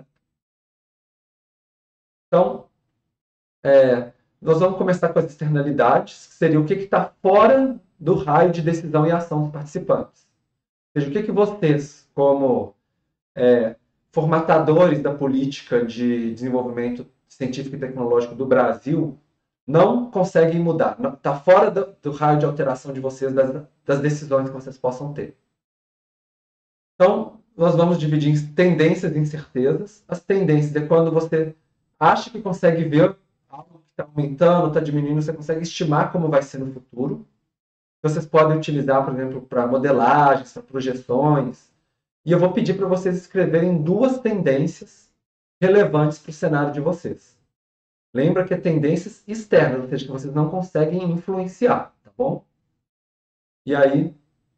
Então, é, nós vamos começar com as externalidades, que seria o que está fora do raio de decisão e ação dos participantes. Ou seja, o que, que vocês, como é, formatadores da política de desenvolvimento científico e tecnológico do Brasil, não conseguem mudar. Está fora do, do raio de alteração de vocês, das, das decisões que vocês possam ter. Então, nós vamos dividir em tendências e incertezas. As tendências é quando você acha que consegue ver algo que está aumentando, está diminuindo, você consegue estimar como vai ser no futuro. Vocês podem utilizar, por exemplo, para modelagens, para projeções. E eu vou pedir para vocês escreverem duas tendências relevantes para o cenário de vocês. Lembra que é tendências externas, ou seja, que vocês não conseguem influenciar, tá bom? E aí,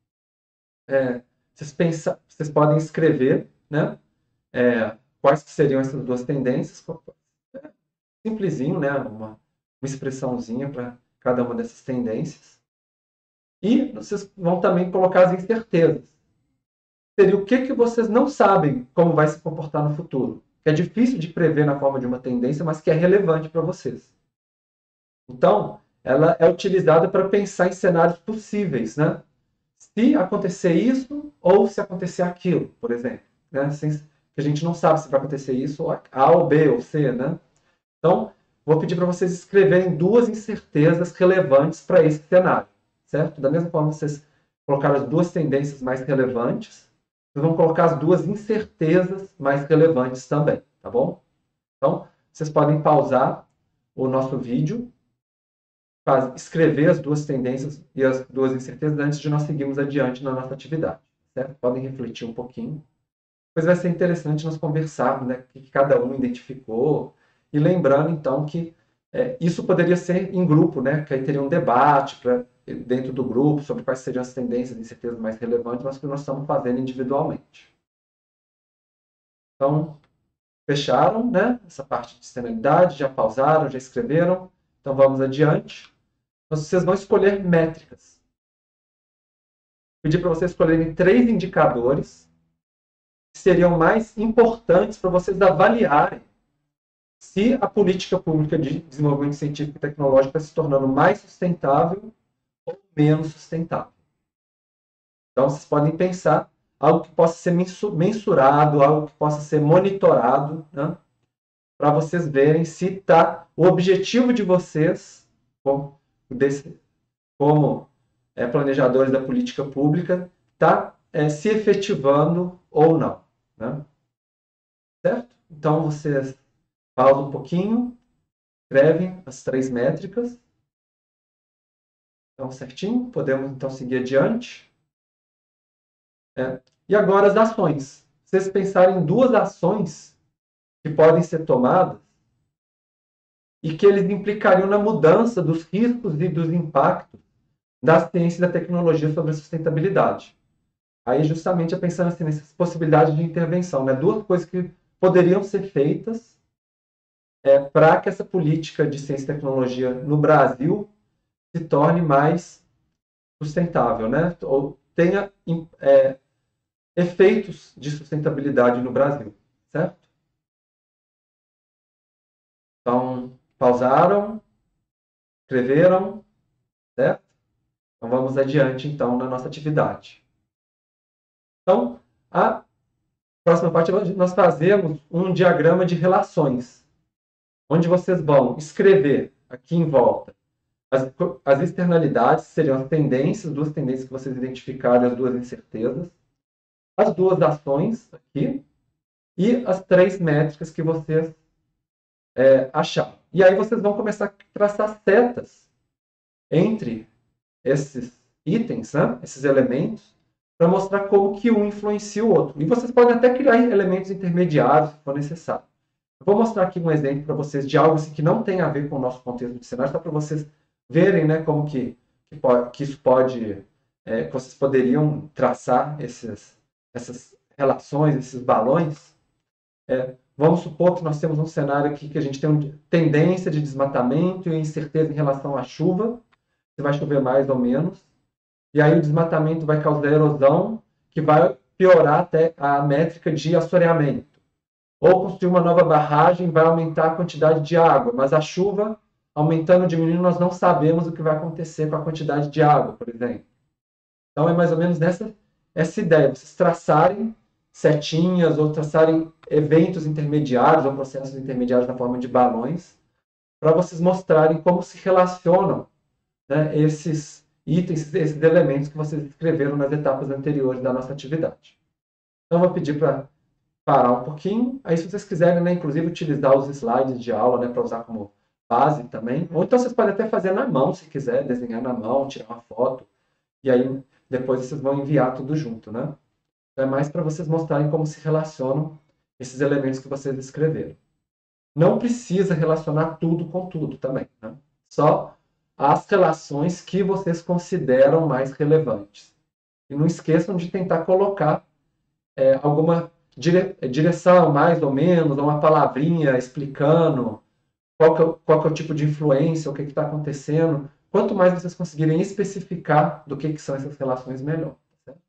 é, vocês, pensa, vocês podem escrever, né? É, quais que seriam essas duas tendências. É, simplesinho, né? Uma, uma expressãozinha para cada uma dessas tendências. E vocês vão também colocar as incertezas. Seria o que, que vocês não sabem como vai se comportar no futuro. Que é difícil de prever na forma de uma tendência, mas que é relevante para vocês. Então, ela é utilizada para pensar em cenários possíveis, né? Se acontecer isso ou se acontecer aquilo, por exemplo. Né? Sem, que a gente não sabe se vai acontecer isso, ou A ou B ou C, né? Então, vou pedir para vocês escreverem duas incertezas relevantes para esse cenário, certo? Da mesma forma que vocês colocaram as duas tendências mais relevantes, vocês vão colocar as duas incertezas mais relevantes também, tá bom? Então, vocês podem pausar o nosso vídeo, faz, escrever as duas tendências e as duas incertezas antes de nós seguirmos adiante na nossa atividade, certo? Podem refletir um pouquinho. Depois vai ser interessante nós conversarmos, né, o que cada um identificou, e lembrando, então, que é, isso poderia ser em grupo, né, que aí teria um debate pra, dentro do grupo sobre quais seriam as tendências e incertezas mais relevantes, mas que nós estamos fazendo individualmente. Então, fecharam, né, essa parte de externalidade, já pausaram, já escreveram. Então, vamos adiante. Então, vocês vão escolher métricas. Pedir para vocês escolherem três indicadores que seriam mais importantes para vocês avaliarem se a política pública de desenvolvimento científico e tecnológico está se tornando mais sustentável ou menos sustentável. Então, vocês podem pensar algo que possa ser mensurado, algo que possa ser monitorado, né? Para vocês verem se tá, o objetivo de vocês, como, desse, como é, planejadores da política pública, está é, se efetivando ou não. Né? Certo? Então, vocês pausam um pouquinho, escrevem as três métricas. Então, certinho. Podemos, então, seguir adiante. É. E agora as ações. Vocês pensarem em duas ações que podem ser tomadas e que eles implicariam na mudança dos riscos e dos impactos da ciência e da tecnologia sobre a sustentabilidade. Aí, justamente, é pensando assim, nessas possibilidades de intervenção. Né? Duas coisas que poderiam ser feitas é, para que essa política de ciência e tecnologia no Brasil se torne mais sustentável, né? Ou tenha é, efeitos de sustentabilidade no Brasil, certo? Então, pausaram, escreveram, certo? Então, vamos adiante, então, na nossa atividade. Então, a próxima parte, nós fazemos um diagrama de relações, onde vocês vão escrever aqui em volta as, as externalidades, seriam as tendências, duas tendências que vocês identificaram, as duas incertezas, as duas ações aqui, e as três métricas que vocês é, acharam. E aí vocês vão começar a traçar setas entre esses itens, né, esses elementos, para mostrar como que um influencia o outro. E vocês podem até criar elementos intermediários, se for necessário. Eu vou mostrar aqui um exemplo para vocês de algo assim, que não tem a ver com o nosso contexto de cenário, só para vocês verem, né, como que, que, pode, que isso pode, é, que vocês poderiam traçar esses, essas relações, esses balões. É, vamos supor que nós temos um cenário aqui que a gente tem uma tendência de desmatamento e incerteza em relação à chuva, se vai chover mais ou menos. E aí o desmatamento vai causar erosão, que vai piorar até a métrica de assoreamento. Ou construir uma nova barragem vai aumentar a quantidade de água, mas a chuva, aumentando ou diminuindo, nós não sabemos o que vai acontecer com a quantidade de água, por exemplo. Então é mais ou menos nessa essa ideia, vocês traçarem setinhas ou traçarem eventos intermediários ou processos intermediários na forma de balões, para vocês mostrarem como se relacionam, né, esses itens, esses elementos que vocês escreveram nas etapas anteriores da nossa atividade. Então, eu vou pedir para parar um pouquinho. Aí, se vocês quiserem, né, inclusive, utilizar os slides de aula, né, para usar como base também. Ou então, vocês podem até fazer na mão, se quiser, desenhar na mão, tirar uma foto. E aí, depois, vocês vão enviar tudo junto, né? Então, é mais para vocês mostrarem como se relacionam esses elementos que vocês escreveram. Não precisa relacionar tudo com tudo também, né? Só as relações que vocês consideram mais relevantes. E não esqueçam de tentar colocar é, alguma dire direção, mais ou menos, uma palavrinha explicando qual que, é, qual que é o tipo de influência, o que está acontecendo. Quanto mais vocês conseguirem especificar do que, que são essas relações, melhor. Certo?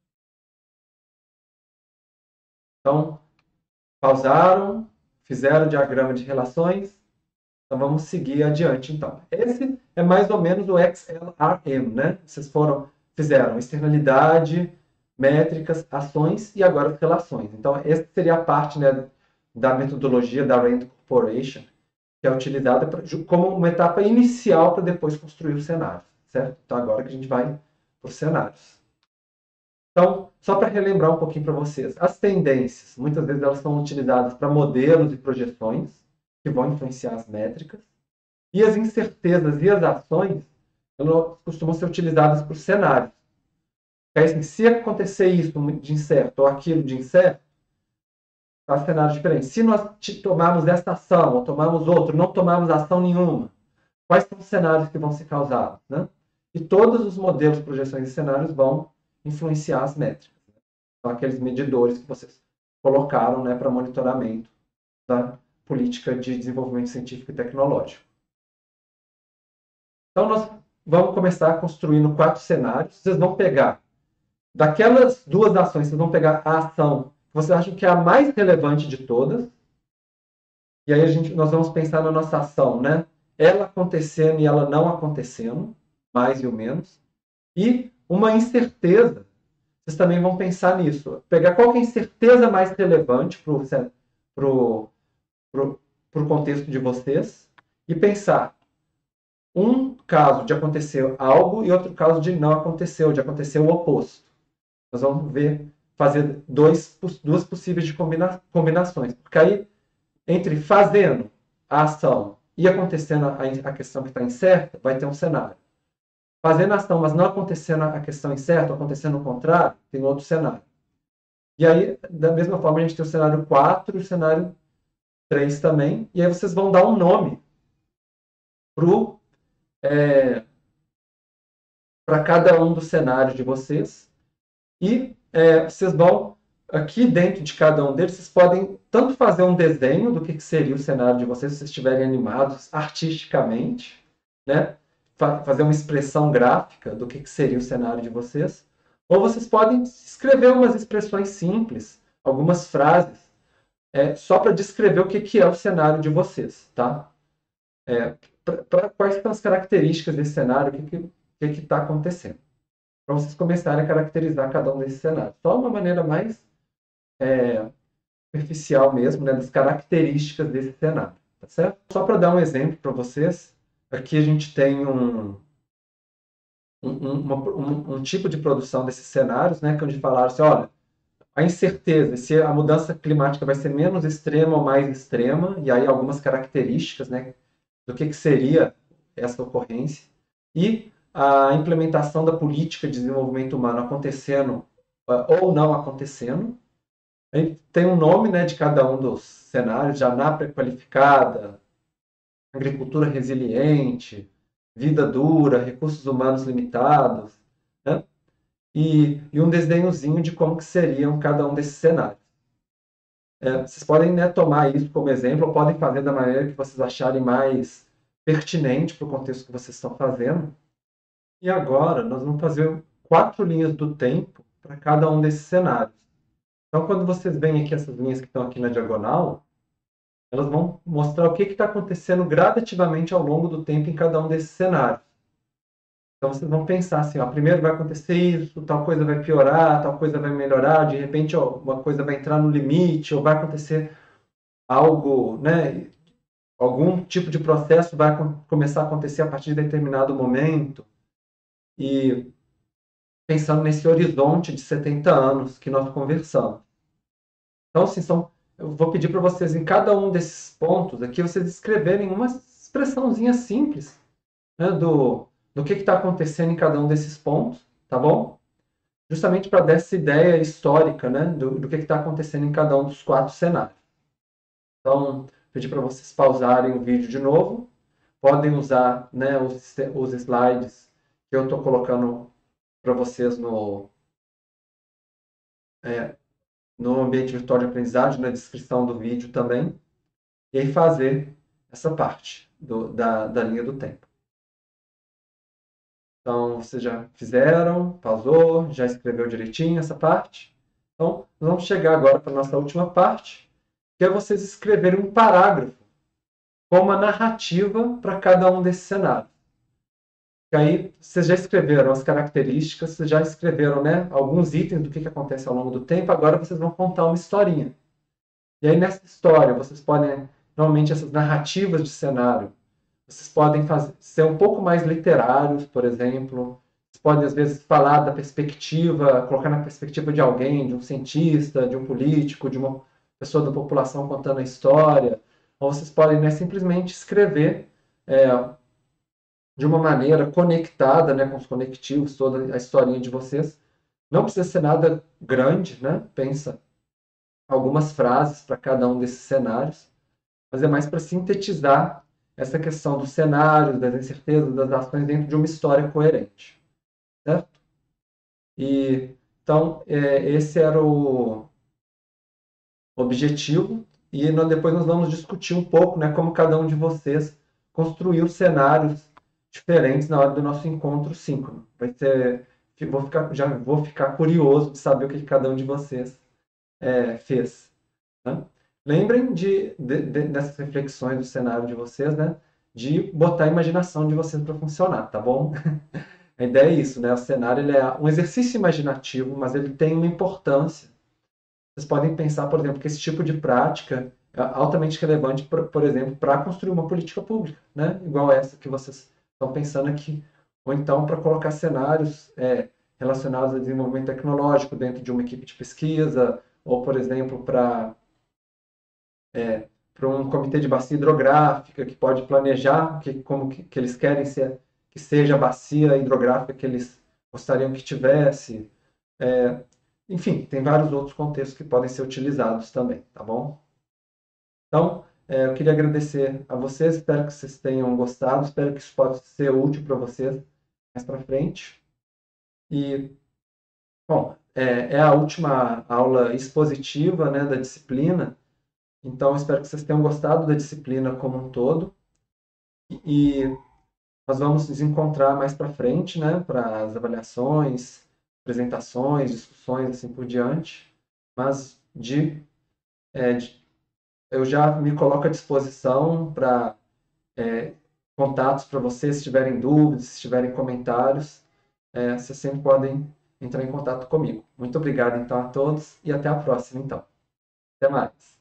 Então, pausaram, fizeram o diagrama de relações. Então, vamos seguir adiante, então. Esse é mais ou menos o X L R M, né? Vocês foram, fizeram externalidade, métricas, ações e agora as relações. Então, essa seria a parte, né, da metodologia da Rand Corporation, que é utilizada pra, como uma etapa inicial para depois construir o cenário, certo? Então, agora que a gente vai para os cenários. Então, só para relembrar um pouquinho para vocês, as tendências, muitas vezes elas são utilizadas para modelos e projeções, que vão influenciar as métricas, e as incertezas e as ações, elas costumam ser utilizadas por cenários. É assim, se acontecer isso de incerto ou aquilo de incerto, faz cenários diferentes. Se nós tomarmos essa ação ou tomarmos outra, não tomarmos ação nenhuma, quais são os cenários que vão ser causados? Né? E todos os modelos, projeções e cenários vão influenciar as métricas. Né? São aqueles medidores que vocês colocaram, né, para monitoramento da política de desenvolvimento científico e tecnológico. Então, nós vamos começar construindo quatro cenários. Vocês vão pegar, daquelas duas ações, vocês vão pegar a ação que vocês acham que é a mais relevante de todas. E aí a gente, nós vamos pensar na nossa ação, né? Ela acontecendo e ela não acontecendo, mais e o menos. E uma incerteza, vocês também vão pensar nisso. Pegar qual que é a incerteza mais relevante para o para o contexto de vocês e pensar um caso de acontecer algo e outro caso de não acontecer, ou de acontecer o oposto. Nós vamos ver, fazer dois, duas possíveis de combina, combinações. Porque aí, entre fazendo a ação e acontecendo a, a questão que está incerta, vai ter um cenário. Fazendo a ação, mas não acontecendo a questão incerta, acontecendo o contrário, tem outro cenário. E aí, da mesma forma, a gente tem o cenário quatro e o cenário três também, e aí vocês vão dar um nome é, para cada um dos cenários de vocês, e é, vocês vão, aqui dentro de cada um deles, vocês podem tanto fazer um desenho do que, que seria o cenário de vocês, se vocês estiverem animados artisticamente, né? Fazer uma expressão gráfica do que, que seria o cenário de vocês, ou vocês podem escrever umas expressões simples, algumas frases, É, só para descrever o que, que é o cenário de vocês, tá? É, pra, pra, quais são as características desse cenário, o que está que, que que acontecendo. Para vocês começarem a caracterizar cada um desses cenários. Só uma maneira mais é, superficial mesmo, né, das características desse cenário, tá certo? Só para dar um exemplo para vocês, aqui a gente tem um, um, uma, um, um tipo de produção desses cenários, né, que onde falaram assim, olha, a incerteza, se a mudança climática vai ser menos extrema ou mais extrema, e aí algumas características, né, do que, que seria essa ocorrência, e a implementação da política de desenvolvimento humano acontecendo uh, ou não acontecendo. Aí tem um nome, né, de cada um dos cenários, já na pré-qualificada, agricultura resiliente, vida dura, recursos humanos limitados, né? E, e um desenhozinho de como que seriam cada um desses cenários. É, vocês podem, né, tomar isso como exemplo, ou podem fazer da maneira que vocês acharem mais pertinente para o contexto que vocês estão fazendo. E agora nós vamos fazer quatro linhas do tempo para cada um desses cenários. Então, quando vocês veem aqui essas linhas que estão aqui na diagonal, elas vão mostrar o que está acontecendo gradativamente ao longo do tempo em cada um desses cenários. Então, vocês vão pensar assim, ó, primeiro vai acontecer isso, tal coisa vai piorar, tal coisa vai melhorar, de repente ó, uma coisa vai entrar no limite, ou vai acontecer algo, né, algum tipo de processo vai começar a acontecer a partir de determinado momento. E pensando nesse horizonte de setenta anos que nós conversamos. Então, assim, são, eu vou pedir para vocês, em cada um desses pontos aqui, vocês escreverem uma expressãozinha simples, né, do, do que está acontecendo em cada um desses pontos, tá bom? Justamente para dar essa ideia histórica, né, do, do que está acontecendo em cada um dos quatro cenários. Então, pedir para vocês pausarem o vídeo de novo. Podem usar, né, os, os slides que eu estou colocando para vocês no, é, no ambiente virtual de aprendizagem, na descrição do vídeo também, e aí fazer essa parte do, da, da linha do tempo. Então, vocês já fizeram, pausou, já escreveu direitinho essa parte. Então, nós vamos chegar agora para a nossa última parte, que é vocês escreverem um parágrafo com uma narrativa para cada um desses cenários. E aí, vocês já escreveram as características, vocês já escreveram, né, alguns itens do que, que acontece ao longo do tempo, agora vocês vão contar uma historinha. E aí, nessa história, vocês podem, normalmente, essas narrativas de cenário, vocês podem fazer, ser um pouco mais literários, por exemplo. Vocês podem, às vezes, falar da perspectiva, colocar na perspectiva de alguém, de um cientista, de um político, de uma pessoa da população contando a história. Ou vocês podem, né, simplesmente escrever é, de uma maneira conectada, né, com os conectivos, toda a historinha de vocês. Não precisa ser nada grande, né? Pensa algumas frases para cada um desses cenários, mas é mais para sintetizar essa questão dos cenários, das incertezas, das ações dentro de uma história coerente, certo? E, então, é, esse era o objetivo, e nós, depois nós vamos discutir um pouco, né, como cada um de vocês construiu cenários diferentes na hora do nosso encontro síncrono. Vai ser, vou ficar, já vou ficar curioso de saber o que cada um de vocês é, fez. Né? Lembrem de, de, de, dessas reflexões do cenário de vocês, né? De botar a imaginação de vocês para funcionar, tá bom? A ideia é isso, né? O cenário ele é um exercício imaginativo, mas ele tem uma importância. Vocês podem pensar, por exemplo, que esse tipo de prática é altamente relevante, por, por exemplo, para construir uma política pública, né? Igual essa que vocês estão pensando aqui. Ou então para colocar cenários é, relacionados ao desenvolvimento tecnológico dentro de uma equipe de pesquisa, ou, por exemplo, para é, para um comitê de bacia hidrográfica que pode planejar que, como que, que eles querem ser, que seja a bacia hidrográfica que eles gostariam que tivesse. É, enfim, tem vários outros contextos que podem ser utilizados também, tá bom? Então, é, eu queria agradecer a vocês, espero que vocês tenham gostado, espero que isso possa ser útil para vocês mais para frente. E, bom, é, é a última aula expositiva, né, da disciplina. Então, espero que vocês tenham gostado da disciplina como um todo. E nós vamos nos encontrar mais para frente, né, para as avaliações, apresentações, discussões, assim por diante. Mas de, é, de, eu já me coloco à disposição para é, contatos para vocês, se tiverem dúvidas, se tiverem comentários, é, vocês sempre podem entrar em contato comigo. Muito obrigado, então, a todos e até a próxima, então. Até mais.